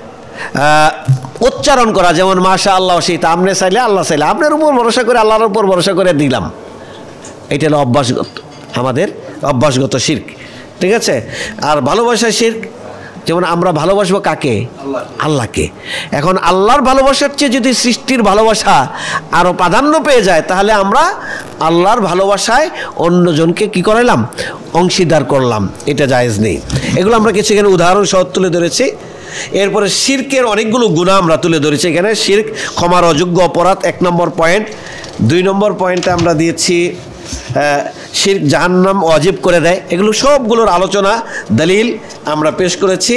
উচ্চারণ করা, যেমন মাশা আল্লাহ শীত, আপনি চাইলে আল্লাহ চাইলে, আপনার উপর ভরসা করে আল্লাহর উপর ভরসা করে দিলাম, এটা হলো অভ্যাসগত, আমাদের অভ্যাসগত শিরক, ঠিক আছে? আর ভালোবাসার শিরক, যেমন আমরা ভালোবাসবো কাকে? আল্লাহকে। এখন আল্লাহর ভালোবাসার চেয়ে যদি সৃষ্টির ভালোবাসা আরও প্রাধান্য পেয়ে যায়, তাহলে আমরা আল্লাহর ভালোবাসায় অন্যজনকে কি করাইলাম? অংশীদার করলাম, এটা জায়েজ নেই। এগুলো আমরা কিছু এখানে উদাহরণ সহ তুলে ধরেছি। এরপরে শিরকের অনেকগুলো গুনাহ আমরা তুলে ধরেছি এখানে। শিরক ক্ষমার অযোগ্য অপরাধ, এক নম্বর পয়েন্ট। দুই নম্বর পয়েন্টে আমরা দিয়েছি শিরক জাহান্নাম ওয়াজিব করে দেয়। এগুলো সবগুলোর আলোচনা, দলিল আমরা পেশ করেছি।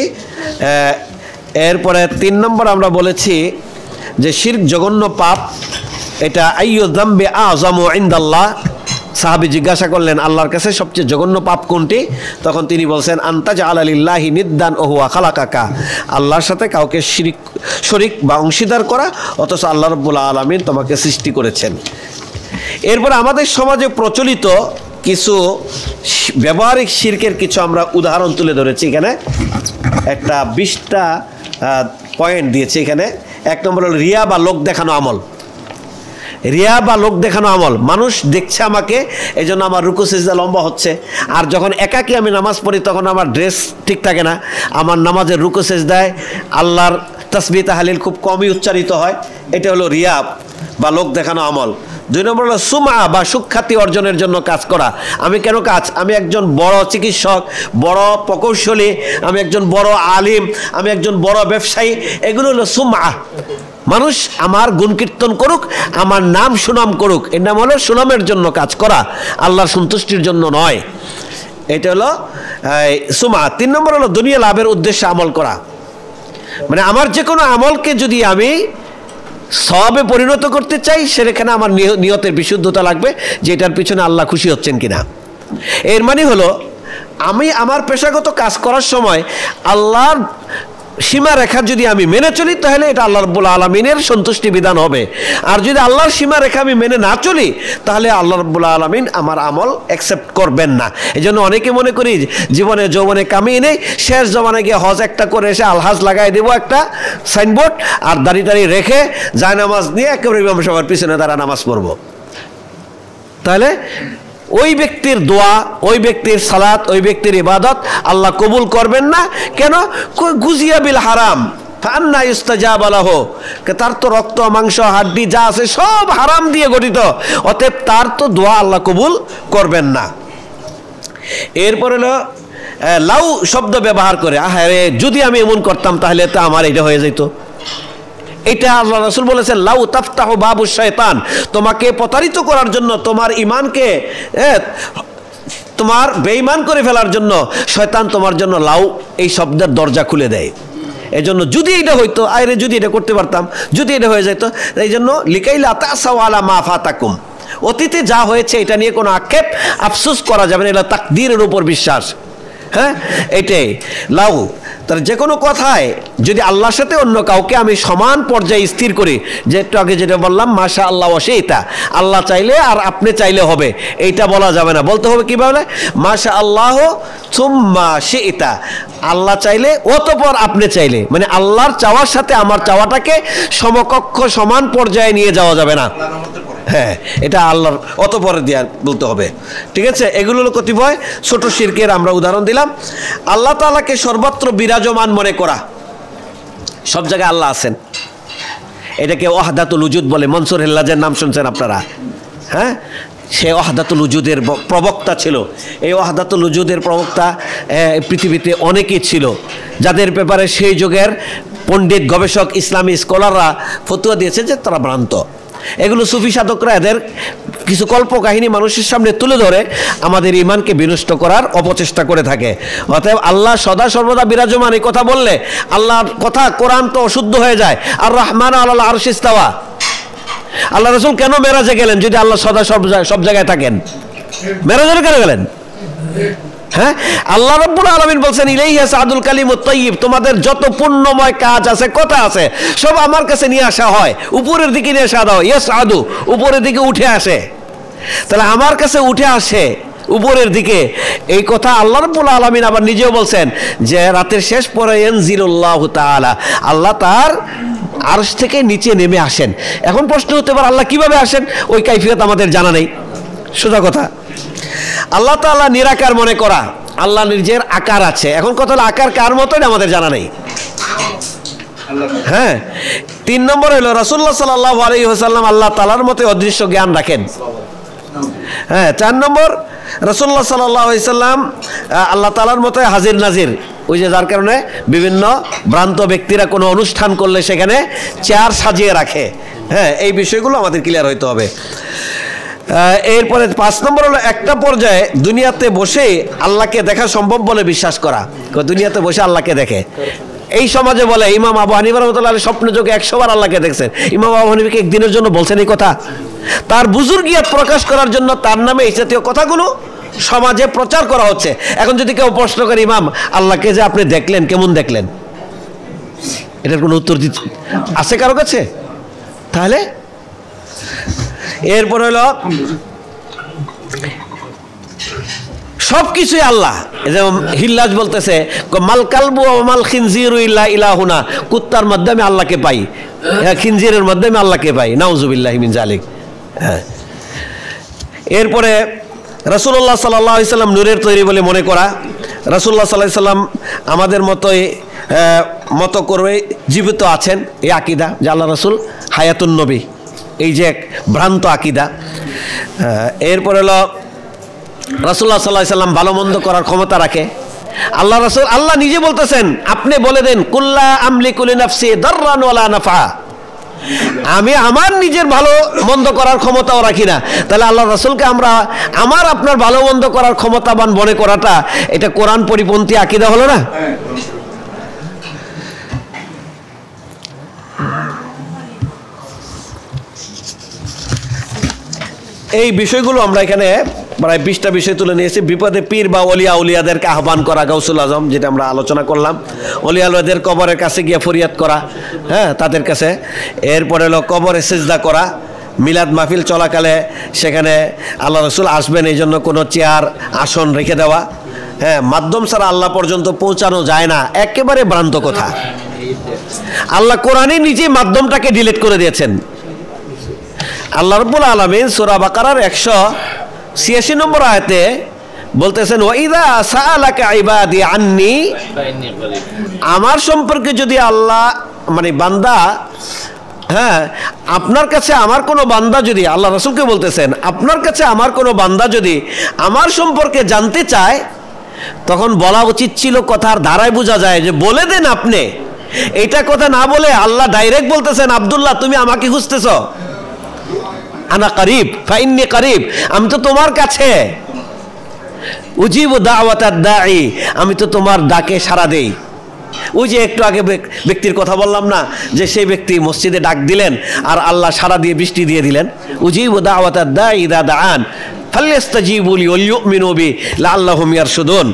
এরপরে তিন নম্বর আমরা বলেছি যে শিরক জঘন্য পাপ, এটা আইয়ু যামবি আযমু ইনদাল্লাহ, সাহাবী জিজ্ঞাসা করলেন আল্লাহর কাছে সবচেয়ে জঘন্য পাপ কোনটি? তখন তিনি বলছেন আনতা জাআলা লিল্লাহি নিদ্দান ওয়া হুয়া খালাকাকা, আল্লাহর সাথে কাউকে শিরিক শরীক বা অংশীদার করা, অথচ আল্লাহ রাব্বুল আলামিন তোমাকে সৃষ্টি করেছেন। এরপর আমাদের সমাজে প্রচলিত কিছু ব্যবহারিক শিরকের কিছু আমরা উদাহরণ তুলে ধরেছি। এখানে একটা বিশটা পয়েন্ট দিয়েছি। এখানে এক নম্বর হল রিয়া বা লোক দেখানো আমল। রিয়া বা লোক দেখানো আমল, মানুষ দেখছে আমাকে, এই জন্য আমার রুকু সিজদা লম্বা হচ্ছে। আর যখন একাকী আমি নামাজ পড়ি তখন আমার ড্রেস ঠিক থাকে না, আমার নামাজের রুকু সিজদায় আল্লাহর তাসবিহ তাহলিল খুব কমই উচ্চারিত হয়। এটা হলো রিয়া বা লোক দেখানো আমল। দুই নম্বর হলো সুমা বা সুখ্যাতি অর্জনের জন্য কাজ করা। আমি কেন কাজ? আমি একজন বড় চিকিৎসক, বড় প্রকৌশলী, আমি একজন বড় আলিম, আমি একজন বড় ব্যবসায়ী, এগুলো হলো সুমা। মানুষ আমার গুণকীর্তন করুক, আমার নাম সুনাম করুক, এর নাম হলো সুনামের জন্য কাজ করা, আল্লাহর সন্তুষ্টির জন্য নয়। এটা হলো সুমা। তিন নম্বর হলো দুনিয়া লাভের উদ্দেশ্যে আমল করা। মানে আমার যে কোনো আমলকে যদি আমি সওয়াবে পরিণত করতে চাই, সেখানে আমার নিয়তের বিশুদ্ধতা লাগবে যে এটার পিছনে আল্লাহ খুশি হচ্ছেন কিনা। এর মানে হলো আমি আমার পেশাগত কাজ করার সময় আল্লাহর সীমা রেখা যদি আমি মেনে চলি তাহলে এটা আল্লাহ রাব্বুল আলামিনের সন্তুষ্টি বিধান হবে। আর যদি আল্লাহর সীমা রেখা আমি মেনে না চলি তাহলে আল্লাহ রাব্বুল আলামিন আমার আমল অ্যাকসেপ্ট করবেন না। এই জন্য অনেকে মনে করি জীবনে যৌবনে কামিয়ে নেই, শেষ জমানে গিয়ে হজ একটা করে এসে আলহাজ লাগাই দেবো একটা সাইনবোর্ড, আর দাড়ি টাড়ি রেখে যায় নামাজ নিয়ে একেবারে ইমাম সাহেবের পিছনে দাঁড়া নামাজ পড়বো। তাহলে ওই ব্যক্তির দোয়া, ওই ব্যক্তির সালাত, ওই ব্যক্তির ইবাদত আল্লাহ কবুল করবেন না। কেন? গুজিয়া বিল হারাম ফান্না ইস্তাজাব লাহু, তার তো রক্ত মাংস হাড্ডি যা আছে সব হারাম দিয়ে গঠিত, অতএব তার তো দোয়া আল্লাহ কবুল করবেন না। এরপর হলো লাউ শব্দ ব্যবহার করে, আহারে যদি আমি এমন করতাম তাহলে তো আমার এটা হয়ে যেত। এটা আল্লাহ রাসূল বলেছেন লাউ তাফতাহু বাবু শয়তান, তোমাকে প্রতারিত করার জন্য, তোমার ঈমানকে তোমার বেঈমান করে ফেলার জন্য শয়তান তোমার জন্য লাউ এই শব্দের দরজা খুলে দেয়। এই জন্য যদি এটা হইতো, আরে যদি এটা করতে পারতাম, যদি এটা হয়ে যেত, এই জন্য লিকাইলা তাসাউ আলা মা ফাতাকুম, অতীতে যা হয়েছে এটা নিয়ে কোনো আক্ষেপ আফসোস করা যাবে না, এটা তাকদীরের উপর বিশ্বাস। হ্যাঁ, এটাই লাউ। তার যে কোনো কথায় যদি আল্লাহর সাথে অন্য কাউকে আমি সমান পর্যায়ে স্থির করি, যে একটু আগে যেটা বললাম মাশা আল্লাহ ওয়াশিতা, আল্লাহ চাইলে আর আপনি চাইলে হবে, এইটা বলা যাবে না। বলতে হবে কিভাবে? মাশা আল্লাহ সুম্মা শিতা, আল্লাহ চাইলে অতঃপর আপনি চাইলে, মানে আল্লাহর চাওয়ার সাথে আমার চাওয়াটাকে সমকক্ষ সমান পর্যায়ে নিয়ে যাওয়া যাবে না। হ্যাঁ, এটা আল্লাহর অতঃপরে দিয়া বলতে হবে। ঠিক আছে, এগুলো হলো কতিপয় ছোট শিরকের আমরা উদাহরণ দিলাম। আল্লাহ তাআলাকে সর্বত্র বিরাজমান মনে করা, সব জায়গায় আল্লাহ আছেন, এটাকে ওয়াহদাতুল উজুদ বলে। মনসুর হেল্লাজের নাম শুনছেন আপনারা? হ্যাঁ, সে ওয়াহদাতুল উজুদের প্রবক্তা ছিল। এই ওয়াহদাতুল উজুদের প্রবক্তা পৃথিবীতে অনেকেই ছিল, যাদের ব্যাপারে সেই যুগের পণ্ডিত গবেষক ইসলামী স্কলাররা ফতোয়া দিয়েছে যে তারা ভ্রান্ত। এগুলো সুফি সাধকরা এদের কিছু কল্পকাহিনী মানুষের সামনে তুলে ধরে আমাদের ঈমানকে বিনষ্ট করার অপচেষ্টা করে থাকে। অতএব আল্লাহ সদা সর্বদা বিরাজমান, এই কথা বললে আল্লাহর কথা কোরআন তো অশুদ্ধ হয়ে যায়। আর রহমান আল্লাহ আরশ ইস্তাওয়া, আল্লাহ রাসূল কেন মেরাজে গেলেন যদি আল্লাহ সদা সব সব জায়গায় থাকেন? মেরাজে কেন গেলেন? হ্যাঁ, আল্লাহ রাব্বুল আলামিন বলছেন ইলাইহি ইয়াসআদুল কালিমুত তাইয়্যিব, তোমাদের যত পুণ্যময় কাজ আছে, কথা আছে, সব আমার কাছে নিয়ে আসা হয়, উপরের দিকে নিয়ে আসা দাও। ইয়াসআদু, উপরের দিকে উঠে আসে। তাহলে আমার কাছে উঠে আসে উপরের দিকে, এই কথা আল্লাহ রাব্বুল আলামিন আবার নিজেও বলছেন যে রাতের শেষ পরে ইয়ানজিলুল্লাহু তাআলা, আল্লাহ তার আরশ থেকে নিচে নেমে আসেন। এখন প্রশ্ন হতে পারে আল্লাহ কিভাবে আসেন? ওই কাইফিয়ত আমাদের জানা নেই, সোজা কথা। আল্লাহ তাআলা নিরাকার মনে করা, আল্লাহ নিজের আকার আছে। এখন কথা হলো আকার কার মতোই আমাদের জানা নেই। হ্যাঁ, তিন নম্বর হলো রাসূলুল্লাহ সাল্লাল্লাহু আলাইহি ওয়াসাল্লাম আল্লাহ তাআলার মতো অদৃশ্য জ্ঞান রাখেন। হ্যাঁ, চার নম্বর রাসূলুল্লাহ সাল্লাল্লাহু আলাইহি ওয়াসাল্লাম আল্লাহ তাআলার মতো হাজির নাজির, ওই যে যার কারণে বিভিন্ন ভ্রান্ত ব্যক্তিরা কোনো অনুষ্ঠান করলে সেখানে চেয়ার সাজিয়ে রাখে। হ্যাঁ, এই বিষয়গুলো আমাদের ক্লিয়ার হইতে হবে। এরপরে পাঁচ নম্বর হলো একটা পর্যায়ে দুনিয়াতে বসে আল্লাহকে দেখা সম্ভব বলে বিশ্বাস করা। দুনিয়াতে বসে আল্লাহকে দেখে, এই সমাজে বলে ইমাম আবু হানিফা রাহমাতুল্লাহ আলাইহি স্বপ্ন যোগে একশো বার আল্লাহকে দেখছেন। ইমাম আবু হানিফাকে একদিনের জন্য বলছেন এই কথা? তার বুজুর্গিয়াত প্রকাশ করার জন্য তার নামে এই জাতীয় কথাগুলো সমাজে প্রচার করা হচ্ছে। এখন যদি কেউ প্রশ্ন করে, ইমাম আল্লাহকে যে আপনি দেখলেন, কেমন দেখলেন, এটার কোনো উত্তর দিতে আছে কারো কাছে? তাহলে এরপর হলো সব কিছুই আল্লাহ। হিল্লাজ বলতেছে মাল কালবু মাল খিনজিরু ইল্লা ইলাহুনা, কুত্তার মধ্যে আমি আল্লাহকে পাই, খিনজিরের মধ্যে আমি আল্লাহকে পাই, নাউজুবিল্লাহি মিন জালিক। হ্যাঁ, এরপরে রাসূলুল্লাহ সাল্লাল্লাহু আলাইহি সাল্লাম নূরের তৈরি বলে মনে করা, রাসূলুল্লাহ সাল্লাল্লাহু আলাইহি সাল্লাম আমাদের মতোই মতো করে জীবিত আছেন, এই আকিদা যে আল্লাহ রাসূল হায়াতুন নবী, এই যে এক ভ্রান্ত আকিদা। এরপর হলো রাসূলুল্লাহ সাল্লাল্লাহু আলাইহি সাল্লাম ভালো মন্দ করার ক্ষমতা রাখে। আল্লাহ রাসূল, আল্লাহ নিজে বলতেছেন, আপনি বলে দেন কুল্লা আমলিকু লিনাফসি দাররান ওয়ালা নাফা, আমি আমার নিজের ভালো মন্দ করার ক্ষমতাও রাখি না। তাহলে আল্লাহ রাসূলকে আমরা আমার আপনার ভালো মন্দ করার ক্ষমতাবান মনে করাটা এটা কোরআন পরিপন্থী আকীদা হলো না? এই বিষয়গুলো আমরা এখানে প্রায় বিশটা বিষয় তুলে নিয়েছি। বিপদে পীর বা অলিয়া উলিয়াদেরকে আহ্বান করা, গাউসুল আজম যেটা আমরা আলোচনা করলাম, অলিয়া উলিয়াদের কবরের কাছে গিয়ে ফরিয়াদ করা, হ্যাঁ তাদের কাছে। এরপরে হলো কবরে সিজদা করা, মিলাদ মাহফিল চলাকালে সেখানে আল্লাহ রাসূল আসবেন এই জন্য কোনো চেয়ার আসন রেখে দেওয়া, হ্যাঁ মাধ্যম ছাড়া আল্লাহ পর্যন্ত পৌঁছানো যায় না, একেবারে ভ্রান্ত কথা। আল্লাহ কোরআনে নিজে মাধ্যমটাকে ডিলিট করে দিয়েছেন। আল্লাহ রাব্বুল আলামিন সূরা বাকারার একশো ছিয়াশি নম্বর আয়াতে বলতেছেন, ওয়াইদা সাআলাকা ইবাদি আন্নি, আমার সম্পর্কে যদি আল্লাহ মানে বান্দা, হ্যাঁ আপনার কাছে আমার কোনো বান্দা যদি, আল্লাহ রাসূলকে বলতেছেন আপনার কাছে আমার কোনো বান্দা যদি আমার সম্পর্কে জানতে চায়, তখন বলা উচিত ছিল, কথার ধারায় বোঝা যায় যে বলে দেন আপনি। এইটা কথা না বলে আল্লাহ ডাইরেক্ট বলতেছেন, আব্দুল্লাহ তুমি আমাকে খুঁজতেছ, আনা করিব ফাইন্নি করিব, আমি তো তোমার কাছে, উজিবু দাওয়াতাদ দাঈ, আমি তো তোমার ডাকে সাড়া দেই। ওই যে একটু আগে ব্যক্তির কথা বললাম না, যে সেই ব্যক্তি মসজিদে ডাক দিলেন আর আল্লাহ সাড়া দিয়ে বৃষ্টি দিয়ে দিলেন। উজিবু দাওয়াতাদ দাঈ ইযা দাআন ফালইস্তাজিবু লি ওয়াল ইউমিনু বি লাআল্লাহুম ইয়ারশুদুন।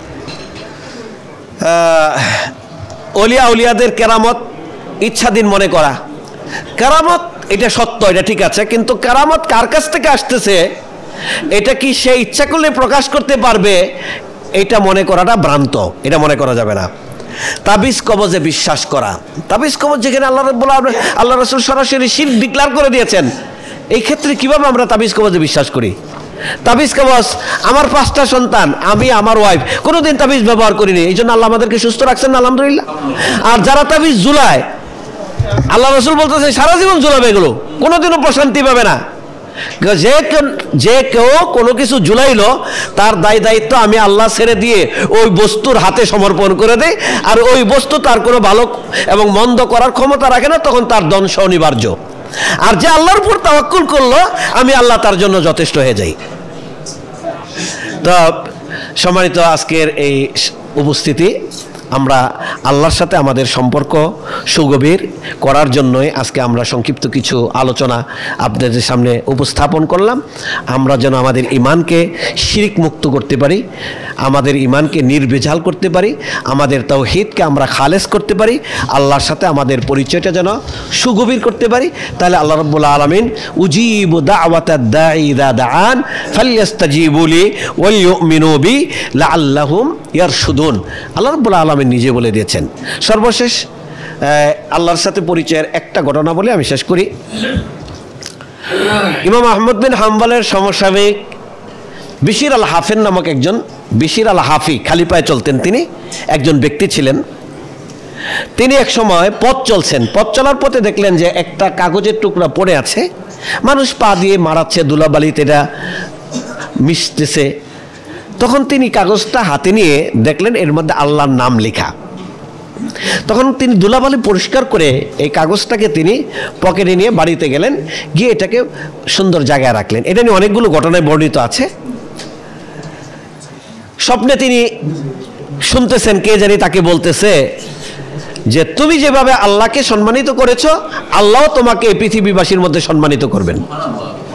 ওলিয়া উলিয়াদের কেরামত ইচ্ছাধীন মনে করা, কেরামত এটা সত্য, এটা ঠিক আছে, কিন্তু কেরামত কার কাছ থেকে আসতেছে এটা কি সে ইচ্ছা করলে প্রকাশ করতে পারবে, এটা মনে করাটা ভ্রান্ত, এটা মনে করা যাবে না। তাবিজ কবজে বিশ্বাস করা, তাবিজ কবজ যেখানে আল্লাহ রাব্বুল আলামিন আল্লাহ রাসূল সরাসরি শিরক ডিক্লেয়ার করে দিয়েছেন, এই ক্ষেত্রে কিভাবে আমরা তাবিজ কবজে বিশ্বাস করি? তাবিজ কবজ, আমার পাঁচটা সন্তান, আমি আমার ওয়াইফ কোনোদিন তাবিজ ব্যবহার করিনি, এই জন্য আল্লাহ আমাদেরকে সুস্থ রাখছেন না, আলহামদুলিল্লাহ। আর যারা তাবিজ ঝুলায়, আল্লাহ রাসূল বলতেছে সারা জীবন ঝুলাবে, এগুলো কোনোদিনও প্রশান্তি পাবে না। যে যে কেউ কোনো কিছু ঝুলাইলো তার দায় দায়িত্ব আমি আল্লাহ ছেড়ে দিয়ে ওই বস্তুর হাতে সমর্পণ করে দেয়, আর ওই বস্তু তার কোনো ভালো এবং মন্দ করার ক্ষমতা রাখে না, তখন তার ধ্বংস অনিবার্য। আর যে আল্লাহর উপর তাওয়াক্কুল করলো, আমি আল্লাহ তার জন্য যথেষ্ট হয়ে যাই। তো সম্মানিত আজকের এই উপস্থিতি, আমরা আল্লাহর সাথে আমাদের সম্পর্ক সুগভীর করার জন্যই আজকে আমরা সংক্ষিপ্ত কিছু আলোচনা আপনাদের সামনে উপস্থাপন করলাম। আমরা যেন আমাদের ঈমানকে শিরক মুক্ত করতে পারি, আমাদের ঈমানকে নির্ভেজাল করতে পারি, আমাদের তাওহীদকে আমরা খালেস করতে পারি, আল্লাহর সাথে আমাদের পরিচয়টা যেন সুগভীর করতে পারি। তাহলে আল্লাহ রাব্বুল আলামিন উজিবু দাওয়াতাদ দাঈ ইযা দাআন ফালইস্তাজিবু লি ওয়াল ইউমিনু বি লাআল্লাহুম ইয়ারশুদুন, আল্লাহ রাব্বুল আলামিন নিজে বলে দিয়েছেন। সর্বশেষ আল্লাহর সাথে পরিচয়ের একটা ঘটনা বলে আমি শেষ করি। ইমাম আহমদ বিন হাম্বলের সমসাময়িক বিশির আল হাফেন নামক একজন, বিশির আল হাফি, খালি পায়ে চলতেন তিনি, একজন ব্যক্তি ছিলেন। তিনি এক সময় পথ চলছেন, পথ চলার পথে দেখলেন যে একটা কাগজের টুকরা পড়ে আছে, মানুষ পা দিয়ে মারাচ্ছে, ধুলাবালিতে এটা মিশতেছে। তখন তিনি কাগজটা হাতে নিয়ে দেখলেন এর মধ্যে আল্লাহর নাম লেখা। তখন তিনি ধুলাবালি পরিষ্কার করে এই কাগজটাকে তিনি পকেটে নিয়ে বাড়িতে গেলেন, গিয়ে এটাকে সুন্দর জায়গায় রাখলেন। এটা নিয়ে অনেকগুলো ঘটনায় বর্ণিত আছে। স্বপ্নে তিনি শুনতেছেন কে জানি তাকে বলতেছে যে তুমি যেভাবে আল্লাহকে সম্মানিত করেছো, আল্লাহ তোমাকে এই পৃথিবীবাসীর মধ্যে সম্মানিত করবেন।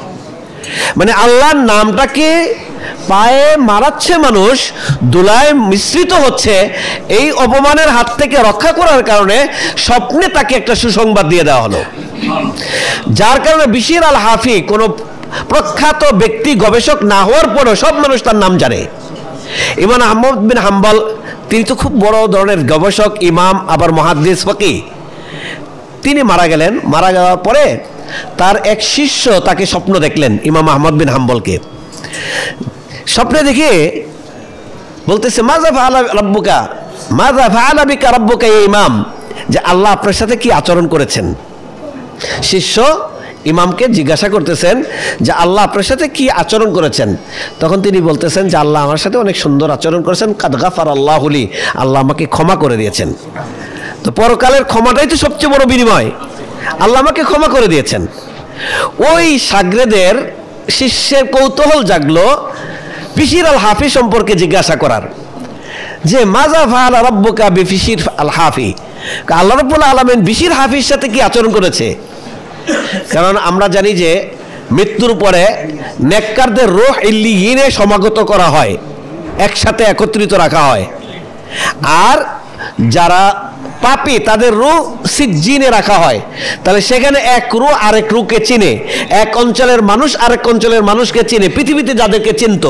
মানে আল্লাহর নামটাকে পায়ে মারাচ্ছে মানুষ, দুলায় মিশ্রিত হচ্ছে, এই অপমানের হাত থেকে রক্ষা করার কারণে স্বপ্নে তাকে একটা সুসংবাদ দিয়ে দেওয়া হলো, যার কারণে বিশির আল হাফি কোনো প্রখ্যাত ব্যক্তি গবেষক না হওয়ার পরেও সব মানুষ তার নাম জানে। ইমাম আহমদ বিন হাম্বল তিনি তো খুব বড় ধরনের গবেষক, ইমাম, আবার মুহাদ্দিস, ফাকিহ। তিনি মারা গেলেন। মারা যাওয়ার পরে তার এক শিষ্য তাকে স্বপ্ন দেখলেন, ইমাম আহমদ বিন হাম্বলকে। স্বপ্নে দেখে বলতেছে, মাজা ফাআলা রাব্বুকা মাজা ফাআলা বিকা রাব্বুকা ইয়া ইমাম, যে আল্লাহ আপনার সাথে কি আচরণ করেছেন। শিষ্য ইমামকে জিজ্ঞাসা করতেছেন যে আল্লাহ আপনার সাথে কি আচরণ করেছেন। তখন তিনি বলতেছেন যে আল্লাহ আমার সাথে অনেক সুন্দর আচরণ করেছেন, কাদ গাফারাল্লাহু লি, আল্লাহ আমাকে ক্ষমা করে দিয়েছেন। তো পরকালের ক্ষমাটাই তো সবচেয়ে বড় বিনিময়, আল্লাহ আমাকে ক্ষমা করে দিয়েছেন। ওই শাগরেদের শিষ্যের কৌতূহল জাগলো বিশির আল হাফি সম্পর্কে জিজ্ঞাসা করার, যে মাজা ফাআলা রাব্বুকা বিশির আল হাফি, আল্লাহ রাব্বুল আলামিন বিশির হাফির সাথে কি আচরণ করেছে। কারণ আমরা জানি যে মৃত্যুর পরে নেককারদের রূহ ইল্লিয়িনে সমাগত করা হয়, একসাথে একত্রিত রাখা হয়, আর যারা পাপী তাদের রূহ সিজ্জিনে রাখা হয়। তাহলে সেখানে এক রূহ আরেক রূহকে চিনে, এক অঞ্চলের মানুষ আরেক অঞ্চলের মানুষকে চিনে, পৃথিবীতে যাদেরকে চিনত।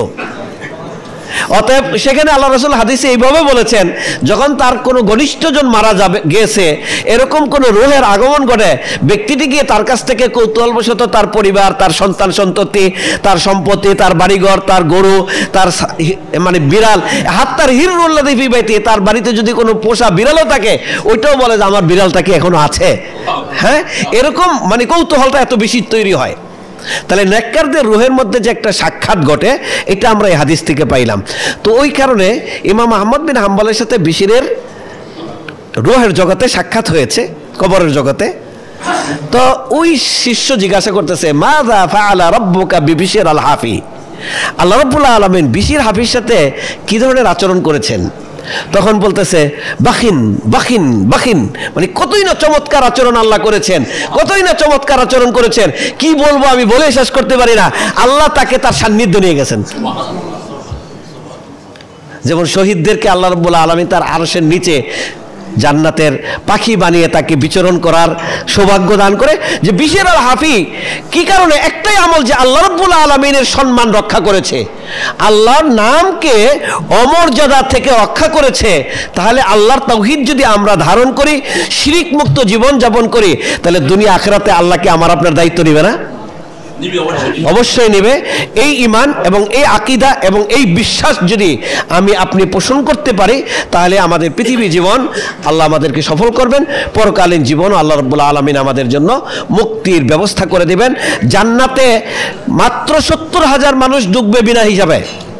অতএব সেখানে আল্লাহ রাসূল হাদিসে এইভাবে বলেছেন, যখন তার কোনো ঘনিষ্ঠজন মারা যাবে গেছে, এরকম কোনো রূহের আগমন ঘটে, ব্যক্তিটি গিয়ে তার কাছ থেকে কৌতূহলবশত তার পরিবার, তার সন্তান সন্ততি, তার সম্পত্তি, তার বাড়িঘর, তার গরু, তার মানে বিড়াল, হাত্তার হিরুল্লাযী ফি বাইতি, তার বাড়িতে যদি কোনো পোষা বিড়ালও থাকে ওইটাও বলে যে আমার বিড়ালটা কি এখনো আছে। হ্যাঁ, এরকম মানে কৌতূহলটা এত বেশি তৈরি হয়। তাহলে নেককারদের রুহের মধ্যে যে একটা সাক্ষাৎ ঘটে, এটা আমরা এই হাদিস থেকে পাইলাম। তো ওই কারণে ইমাম আহমদ বিন হাম্বলের সাথে বিশিরের রুহের জগতে সাক্ষাৎ হয়েছে, কবরের জগতে। তো ওই শিষ্য জিজ্ঞাসা করতেছে, মাযা ফাআলা রাব্বুকা বিবিশির আল হাফি, আল্লাহ রাব্বুল আলামিন বিশির হাফির সাথে কি ধরনের আচরণ করেছেন। তখন বলতেছে, বাখিন বাখিন বাখিন, মানে কতই না চমৎকার আচরণ আল্লাহ করেছেন, কতই না চমৎকার আচরণ করেছেন, কি বলবো আমি বলে শেষ করতে পারি না। আল্লাহ তাকে তার সান্নিধ্য নিয়ে গেছেন। যেমন শহীদদেরকে আল্লাহ রাব্বুল আলামিন তার আরশের নিচে জান্নাতের পাখি বানিয়ে তাকে বিচরণ করার সৌভাগ্য দান করে, যে বিশির আল হাফি কি কারণে, একটাই আমল, যে আল্লাহ রাব্বুল আলামিনের সম্মান রক্ষা করেছে, আল্লাহর নামকে অমর্যাদা থেকে রক্ষা করেছে। তাহলে আল্লাহর তাওহীদ যদি আমরা ধারণ করি, শিরিক মুক্ত জীবন যাপন করি, তাহলে দুনিয়া আখিরাতে আল্লাহকে আমার আপনার দায়িত্ব নিবে না? অবশ্যই নেবে। এই ঈমান এবং এই আকীদা এবং এই বিশ্বাস যদি আমি আপনি পোষণ করতে পারি, তাহলে আমাদের পৃথিবী জীবন আল্লাহ আমাদেরকে সফল করবেন, পরকালীন জীবন আল্লাহ রাব্বুল আলামিন আমাদের জন্য মুক্তির ব্যবস্থা করে দিবেন। জান্নাতে মাত্র সত্তর হাজার মানুষ ঢুকবে বিনা হিসাবে।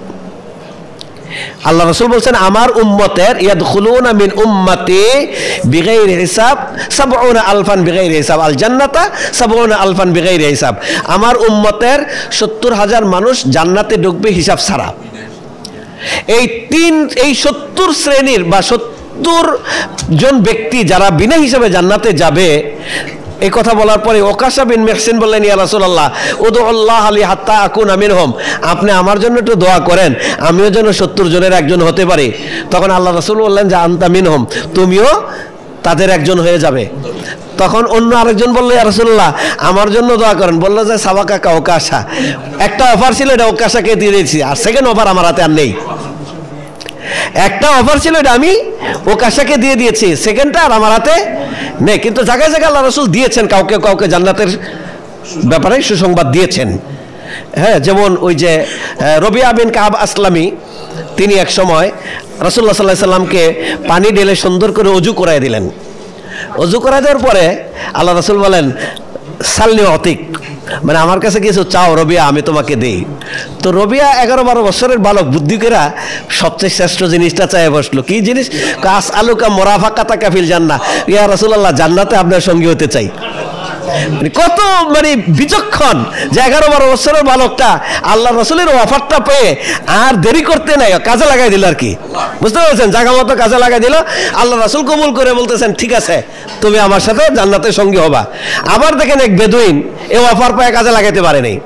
আল্লাহ রাসূল বলছেন, আমার উম্মতের ইয়াদখুলুনা মিন উম্মতি বিগাইরি হিসাব সাবউনা আলফান বিগাইরি হিসাব আল জান্নাতা সাবউনা আলফান বিগাইরি হিসাব, আমার উম্মতের সত্তর হাজার মানুষ জান্নাতে ঢুকবে হিসাব ছাড়া। এই তিন এই সত্তর শ্রেণীর বা সত্তর জন ব্যক্তি যারা বিনা হিসাবে জান্নাতে যাবে, এই কথা বলার পরে ওকাশা বিন মেহসিন বললেন, ইয়া রাসূলুল্লাহ উদুল্লাহ লি হাত্তা আকুনা মিনহুম, আপনি আমার জন্য একটু দোয়া করেন, আমিও যেন সত্তর জনের একজন হতে পারি। তখন আল্লাহ রাসূল বললেন যে আনতা মিনহুম, তুমিও তাদের একজন হয়ে যাবে। তখন অন্য আরেকজন বলল, ইয়া রাসূলুল্লাহ আমার জন্য দোয়া করেন। বলল যে সাবাকা কা ওকাশা, একটা অফার ছিল, এটা ওকাশাকে দিয়ে দিয়েছি, আর সেকেন্ড অফার আমার হাতে আর নেই। একটা অফার ছিল, এটা আমি ওকাশাকে দিয়ে দিয়েছি, সেকেন্ডটা আর আমার হাতে নেই। কিন্তু জায়গায় জায়গায় আল্লাহ রাসূল দিয়েছেন, কাউকে কাউকে জান্নাতের ব্যাপারে সুসংবাদ দিয়েছেন। হ্যাঁ, যেমন ওই যে রবিয়া বিন কাব আসলামী, তিনি এক সময় রাসূলুল্লাহ সাল্লাল্লাহু আলাইহি সাল্লামকে পানি ঢেলে সুন্দর করে অজু করাই দিলেন। অজু করাই দেওয়ার পরে আল্লাহ রাসূল বলেন, সাল্লি অতিক, মানে আমার কাছে কিছু চাও রবিয়া, আমি তোমাকে দেই। তো রবিয়া এগারো বারো বছরের বালক, বুদ্ধিকেরা সবচেয়ে শ্রেষ্ঠ জিনিসটা চাই বসলো। কি জিনিস? কাস আলুকা মোরাফাকাতা কাফিল জান্নাহ, ইয়া রাসূলুল্লাহ জান্নাতে আপনার সঙ্গী হতে চাই। কত মানে বিচক্ষণ যে এগারো বারো বছরের বালকটা আল্লাহ রাসূলের অফারটা পেয়ে আর দেরি করতে নাই, কাজে লাগাই দিল আর কি। বুঝতে পেরেছেন? জায়গা মতো কাজে লাগাই দিল। আল্লাহ রাসূল কবুল করে বলতেছেন, ঠিক আছে তুমি আমার সাথে জান্নাতের সঙ্গী হবা। আবার দেখেন এক বেদুইন এই অফার পেয়ে কাজে লাগাইতে পারে নাই।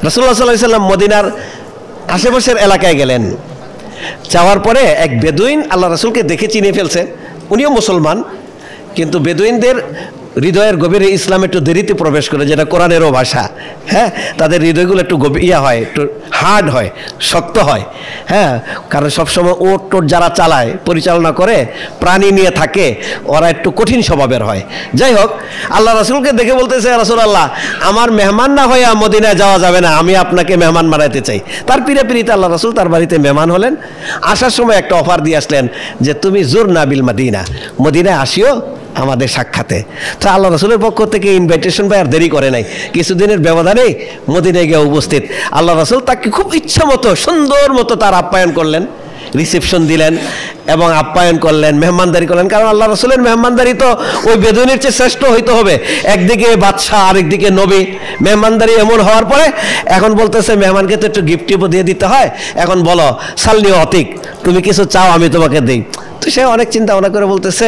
রাসূলুল্লাহ সাল্লাল্লাহু আলাইহি সাল্লাম মদিনার আশেপাশের এলাকায় গেলেন। যাওয়ার পরে এক বেদুইন আল্লাহ রাসূলকে দেখে চিনে ফেলছে, উনিও মুসলমান, কিন্তু বেদুইনদের হৃদয়ের গভীরে ইসলাম একটু দেরিতে প্রবেশ করে, যেটা কোরআনেরও ভাষা। হ্যাঁ, তাদের হৃদয়গুলো একটু ইয়া হয়, একটু হার্ড হয়, শক্ত হয়। হ্যাঁ, কারণ সবসময় ওট টোট যারা চালায়, পরিচালনা করে, প্রাণী নিয়ে থাকে, ওরা একটু কঠিন স্বভাবের হয়। যাই হোক, আল্লাহ রাসূলকে দেখে বলতেছে, রাসূলুল্লাহ, আমার মেহমান না হয়ে মদিনায় যাওয়া যাবে না, আমি আপনাকে মেহমান বানাইতে চাই। তার পিড়ে পিড়িতে আল্লাহ রাসূল তার বাড়িতে মেহমান হলেন। আসার সময় একটা অফার দিয়ে আসলেন যে তুমি জুর না বিল মদিনা, মদিনায় আসিও আমাদের সাক্ষাতে। তো আল্লাহ রাসূলের পক্ষ থেকে ইনভাইটেশন পাই আর দেরি করে নাই, কিছুদিনের ব্যবধানে মদিনায় গিয়ে উপস্থিত। আল্লাহ রাসূল তাকে খুব ইচ্ছা মতো সুন্দর মতো তার আপ্যায়ন করলেন, রিসেপশন দিলেন এবং আপ্যায়ন করলেন, মেহমানদারি করলেন। কারণ আল্লাহ রাসূলের মেহমানদারি তো ওই বেদুইনের চেয়ে শ্রেষ্ঠ হইতে হবে। একদিকে বাদশাহ, আরেকদিকে নবী। মেহমানদারি এমন হওয়ার পরে এখন বলতেছে মেহমানকে তো একটু গিফট টিপও দিয়ে দিতে হয়, এখন বলো সালনি অতিক, তুমি কিছু চাও আমি তোমাকে দিই। তো সে অনেক চিন্তা ভাবনা করে বলতেছে,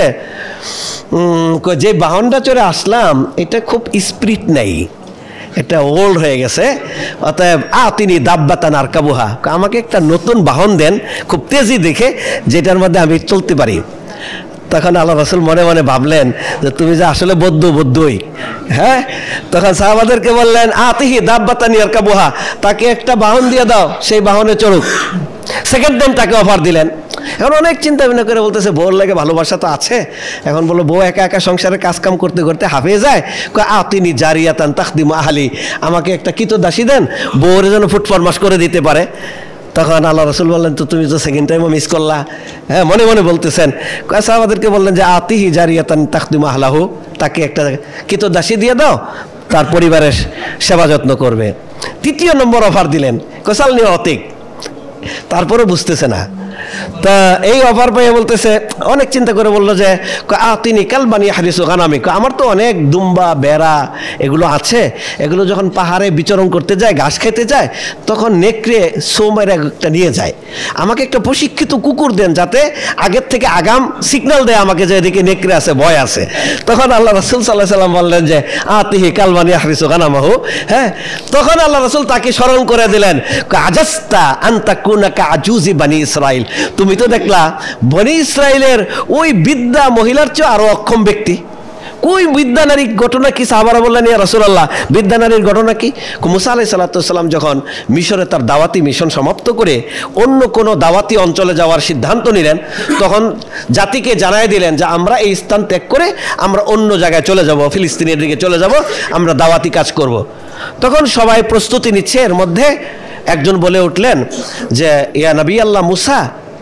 যে বাহনটা চড়ে আসলাম এটা খুব স্পিরিট নেই, এটা ওল্ড হয়ে গেছে, অতএব আ তিনি দাব্বাতান আর কাবুহা, আমাকে একটা নতুন বাহন দেন খুব তেজি দেখে, যেটার মধ্যে আমি চলতে পারি। তখন আল্লাহ রাসূল মনে মনে ভাবলেন যে তুমি যে আসলে বদ্ধ বদ্ধই। হ্যাঁ, তখন সাহাবাদেরকে বললেন আতিহি দাব্বাতান আর কাবুহা, তাকে একটা বাহন দিয়ে দাও, সেই বাহনে চড়ুক। সেকেন্ড টাইম তাকে অফার দিলেন। এখন অনেক চিন্তা ভাবনা করে বলতেছে বউর লাগে ভালোবাসা তো আছে, এখন বলো বউ একা একা সংসারে কাজকাম করতে করতে হাঁপিয়ে যায়, আতিনি জারিয়াতান তাখদিমু আহলি, আমাকে একটা কিতদাসী দেন, বউর যেন ফুটফরমাস করে দিতে পারে। তখন আল্লাহ রাসূল বললেন তো তুমি তো সেকেন্ড টাইমও মিস করলা। হ্যাঁ, মনে মনে বলতেছেন। সাহাবাদেরকে বললেন যে আতিহি জারিয়াতান তাখদিমু আহলাহু, তাকে একটা কিতদাসী দিয়ে দাও, তার পরিবারের সেবা যত্ন করবে। তৃতীয় নম্বর অফার দিলেন, কসালনি অতিক। তারপরে বুঝতেছে না। তা এই অফার পেয়ে বলতেছে, অনেক চিন্তা করে বললো যে তিনি কালবানি হারিসু গানামি, আমার তো অনেক দুম্বা বেড়া এগুলো আছে, এগুলো যখন পাহাড়ে বিচরণ করতে যায়, ঘাস খেতে যায়, তখন নেকড়ে সোমের একটা নিয়ে যায়, আমাকে একটা প্রশিক্ষিত কুকুর দেন, যাতে আগের থেকে আগাম সিগন্যাল দেয় আমাকে যে এদিকে নেকড়ে আছে, ভয় আছে। তখন আল্লাহ রাসূল সাল্লাল্লাহু আলাইহি সাল্লাম বললেন যে আতিহি কালবানি হারিসু গানামাহু। হ্যাঁ, তখন আল্লাহ রাসূল তাকে স্মরণ করে দিলেন, আজাস্তা আনতা কুনাকা আজুজি বানি ইসরাইল, তুমি তো দেখলা বনি ইসরাইলের ওই বিদ্যা মহিলার চেয়ে আরো অক্ষম ব্যক্তি। ওই বিদ্যা নারীর ঘটনা কি? সাহাবারা বললেন ইয়া রাসূলুল্লাহ, বিদ্যা নারীর ঘটনা কি? মুসা আলাইহিস সালাতু ওয়াস সালাম যখন মিশরে তার দাওয়াতি মিশন সমাপ্ত করে অন্য কোনো দাওয়াতি অঞ্চলে যাওয়ার সিদ্ধান্ত নিলেন, তখন জাতিকে জানাই দিলেন যে আমরা এই স্থান ত্যাগ করে আমরা অন্য জায়গায় চলে যাব, ফিলিস্তিনের দিকে চলে যাব, আমরা দাওয়াতি কাজ করব। তখন সবাই প্রস্তুতি নিচ্ছে। এর মধ্যে একজন বলে উঠলেন যে ইয়া নবী আল্লাহ মুসা,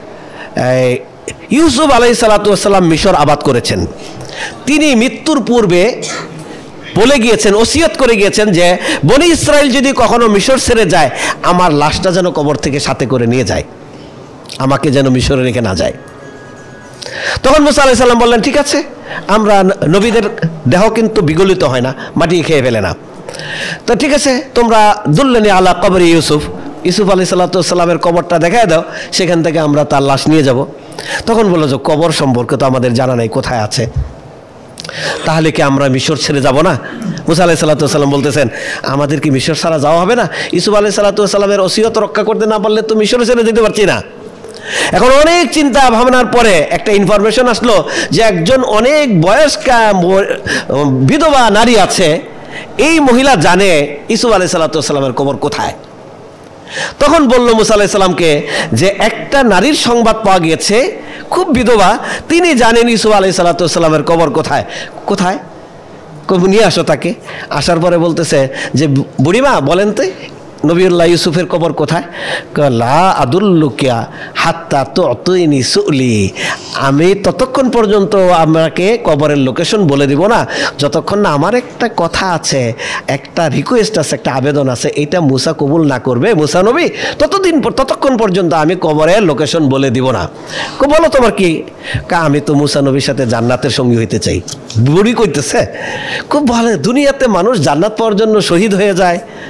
ইউসুফ আলাইহিস সালাতু ওয়াস সালাম মিশর আবাদ করেছেন, তিনি মৃত্যুর পূর্বে বলে গিয়েছেন, ওসিয়ত করে গিয়েছেন যে বনি ইসরাইল যদি কখনো মিশর ছেড়ে যায়, আমার লাশটা যেন কবর থেকে সাথে করে নিয়ে যায়, আমাকে যেন মিশরে রেখে না যায়। তখন মুসা আলাইহিস সালাম বললেন ঠিক আছে, আমরা নবীদের দেহ কিন্তু বিগলিত হয় না, মাটি খেয়ে ফেলে না, তো ঠিক আছে তোমরা দুল্লানি আলা কবরি ইউসুফ, ইউসুফ আলাইহিস সালাতু ওয়াস সালামের কবরটা দেখায় দাও, সেখান থেকে আমরা তার লাশ নিয়ে যাব। তখন বললো যে কবর সম্পর্কে তো আমাদের জানা নাই কোথায় আছে, তাহলে কি আমরা মিশর ছেড়ে যাব না? মুসা আলাইহিস সালাতু ওয়াস সালাম বলতেছেন আমাদের কি মিশর ছাড়া যাওয়া হবে না? ইউসুফ আলাইহিস সালাতু ওয়াস সালামের ওসিয়ত রক্ষা করতে না পারলে তো মিশর ছেড়ে যেতে পারছি না। এখন অনেক চিন্তা ভাবনার পরে একটা ইনফরমেশন আসলো যে একজন অনেক বয়স্কা বিধবা নারী আছে, এই মহিলা জানে ইউসুফ আলাইহিস সালাতু ওয়াস সালামের কবর কোথায়। তখন বলল মুসা আলাইহিস সালামকে যে একটা নারীর সংবাদ পাওয়া গিয়েছে, খুব বিধবা, তিনি জানেন ইউসুফ আলাইহিস সালাতু ওয়াস সালামের কবর কোথায়। কোথায়? নিয়ে আসো তাকে। আসার পরে বলতেছে যে বুড়িমা বলেন তো নবিউল্লাহ ইউসুফের কবর কোথায়? লা আদুল্লুকা হাত্তা তুতিনি সুলি, আমি ততক্ষণ পর্যন্ত আমাকে কবরের লোকেশন বলে দিব না যতক্ষণ না আমার একটা কথা আছে, একটা রিকোয়েস্ট আছে, একটা আবেদন আছে, এটা মুসা কবুল না করবে, মুসা নবী, ততদিন ততক্ষণ পর্যন্ত আমি কবরের লোকেশন বলে দিব না। বলো তোমার কি? আমি তো মুসা নবীর সাথে জান্নাতের সঙ্গী হইতে চাই। বুড়ি কইতেছে খুব ভালো, দুনিয়াতে মানুষ জান্নাত পাওয়ার জন্য শহীদ হয়ে যায়,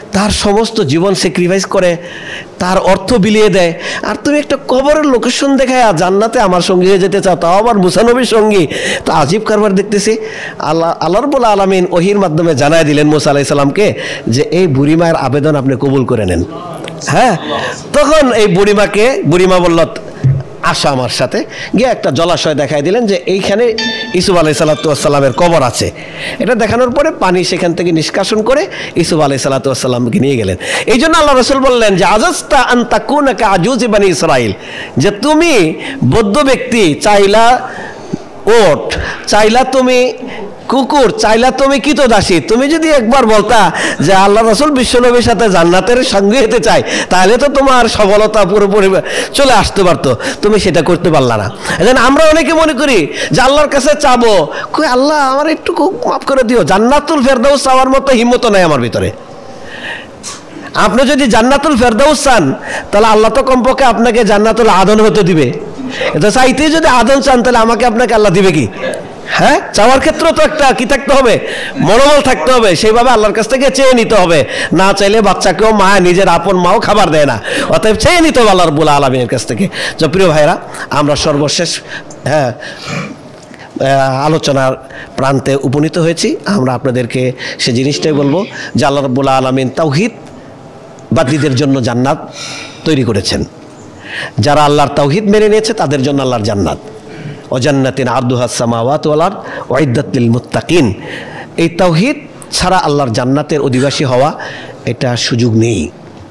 তার সমস্ত জীবন স্যাক্রিফাইস করে, তার অর্থ বিলিয়ে দেয়, আর তুমি একটা কবরের লোকেশন দেখায় জান্নাতে আমার সঙ্গী হয়ে যেতে চাও, তাও আবার মুসা নবীর সঙ্গী। তো আজীব কারবার দেখতেছি। আল্লাহ আল্লাহ রাব্বুল আলামিন ওহির মাধ্যমে জানায় দিলেন মুসা আলাইহিস সালামকে যে এই বুড়িমায়ের আবেদন আপনি কবুল করে নেন। হ্যাঁ, তখন এই বুড়িমাকে বুড়িমা বলল আসো আমার সাথে, গিয়ে একটা জলাশয় দেখাই দিলেন যে এইখানে ইউসুফ আলাইহিসসালামের কবর আছে। এটা দেখানোর পরে পানি সেখান থেকে নিষ্কাশন করে ইউসুফ আলাইহিসসালামকে নিয়ে গেলেন। এই জন্য আল্লাহ রাসূল বললেন যে আজাস্তা আন তাকুনা কাআজুজি বানি ইসরাইল, যে তুমি বৌদ্ধ ব্যক্তি, চাইলা ওট, চাইলা তুমি কুকুর, চাইলা তুমি কৃতদাসী, তুমি যদি একবার বলতা যে আল্লাহ রাসূল বিশ্বনবীর সাথে জান্নাতের সঙ্গে হতে চাই, তাহলে তো তোমার সফলতা পুরোপুরি চলে আসতে পারতো, তুমি সেটা করতে পারলা না। এখন আমরা অনেকে মনে করি যে আল্লাহর কাছে চাবো, কই আল্লাহ আমার একটু মাফ করে দিও, জান্নাতুল ফেরদাউস চাওয়ার মতো হিম্মত নাই আমার ভিতরে। আপনি যদি জান্নাতুল ফেরদাউস চান তাহলে আল্লাহ তো কমপক্ষে আপনাকে জান্নাতুল আদন হতে দিবে। এটা চাইতে যদি আদন চান তাহলে আমাকে আপনাকে আল্লাহ দিবে কি? হ্যাঁ, চাওয়ার ক্ষেত্রে তো একটা কি থাকতে হবে, মনোবল থাকতে হবে, সেইভাবে আল্লাহর কাছ থেকে চেয়ে নিতে হবে। না চাইলে বাচ্চাকেও মা, নিজের আপন মাও খাবার দেয় না, অতএব চেয়ে নিতে হবে আল্লাহ রাব্বুল আলামিনের কাছ থেকে। তো প্রিয় ভাইরা, আমরা সর্বশেষ হ্যাঁ আলোচনার প্রান্তে উপনীত হয়েছি। আমরা আপনাদেরকে সে জিনিসটাই বলবো যে আল্লাহ রাব্বুল আলামিন তাওহীদ বাদীদের জন্য জান্নাত তৈরি করেছেন। যারা আল্লাহর তাওহীদ মেনে নিয়েছে তাদের জন্য আল্লাহর জান্নাত, ও জান্নাতিন আরদুহাস সামাওয়াতু ওয়াল আরদ উইদ্দাত লিল মুত্তাকিন। এই তাওহীদ ছাড়া আল্লাহর জান্নাতের অধিবাসী হওয়া এটা সুযোগ নেই,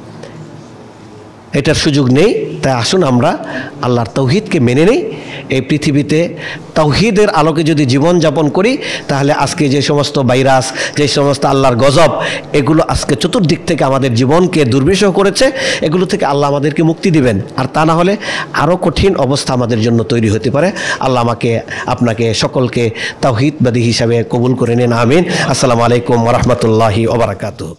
এটার সুযোগ নেই। তাই আসুন আমরা আল্লাহর তাওহীদকে মেনে নেই। এই পৃথিবীতে তাওহীদের আলোকে যদি জীবন যাপন করি তাহলে আজকে যে সমস্ত ভাইরাস, যে সমস্ত আল্লাহর গজব, এগুলো আজকে চতুর্দিক থেকে আমাদের জীবনকে দুর্বিষহ করেছে, এগুলো থেকে আল্লাহ আমাদেরকে মুক্তি দিবেন। আর তা না হলে আরও কঠিন অবস্থা আমাদের জন্য তৈরি হতে পারে। আল্লাহ আমাকে আপনাকে সকলকে তাওহীদবাদী হিসাবে কবুল করে নেন, আমিন। আসসালামু আলাইকুম ওয়া রাহমাতুল্লাহি ওয়া বারাকাতুহু।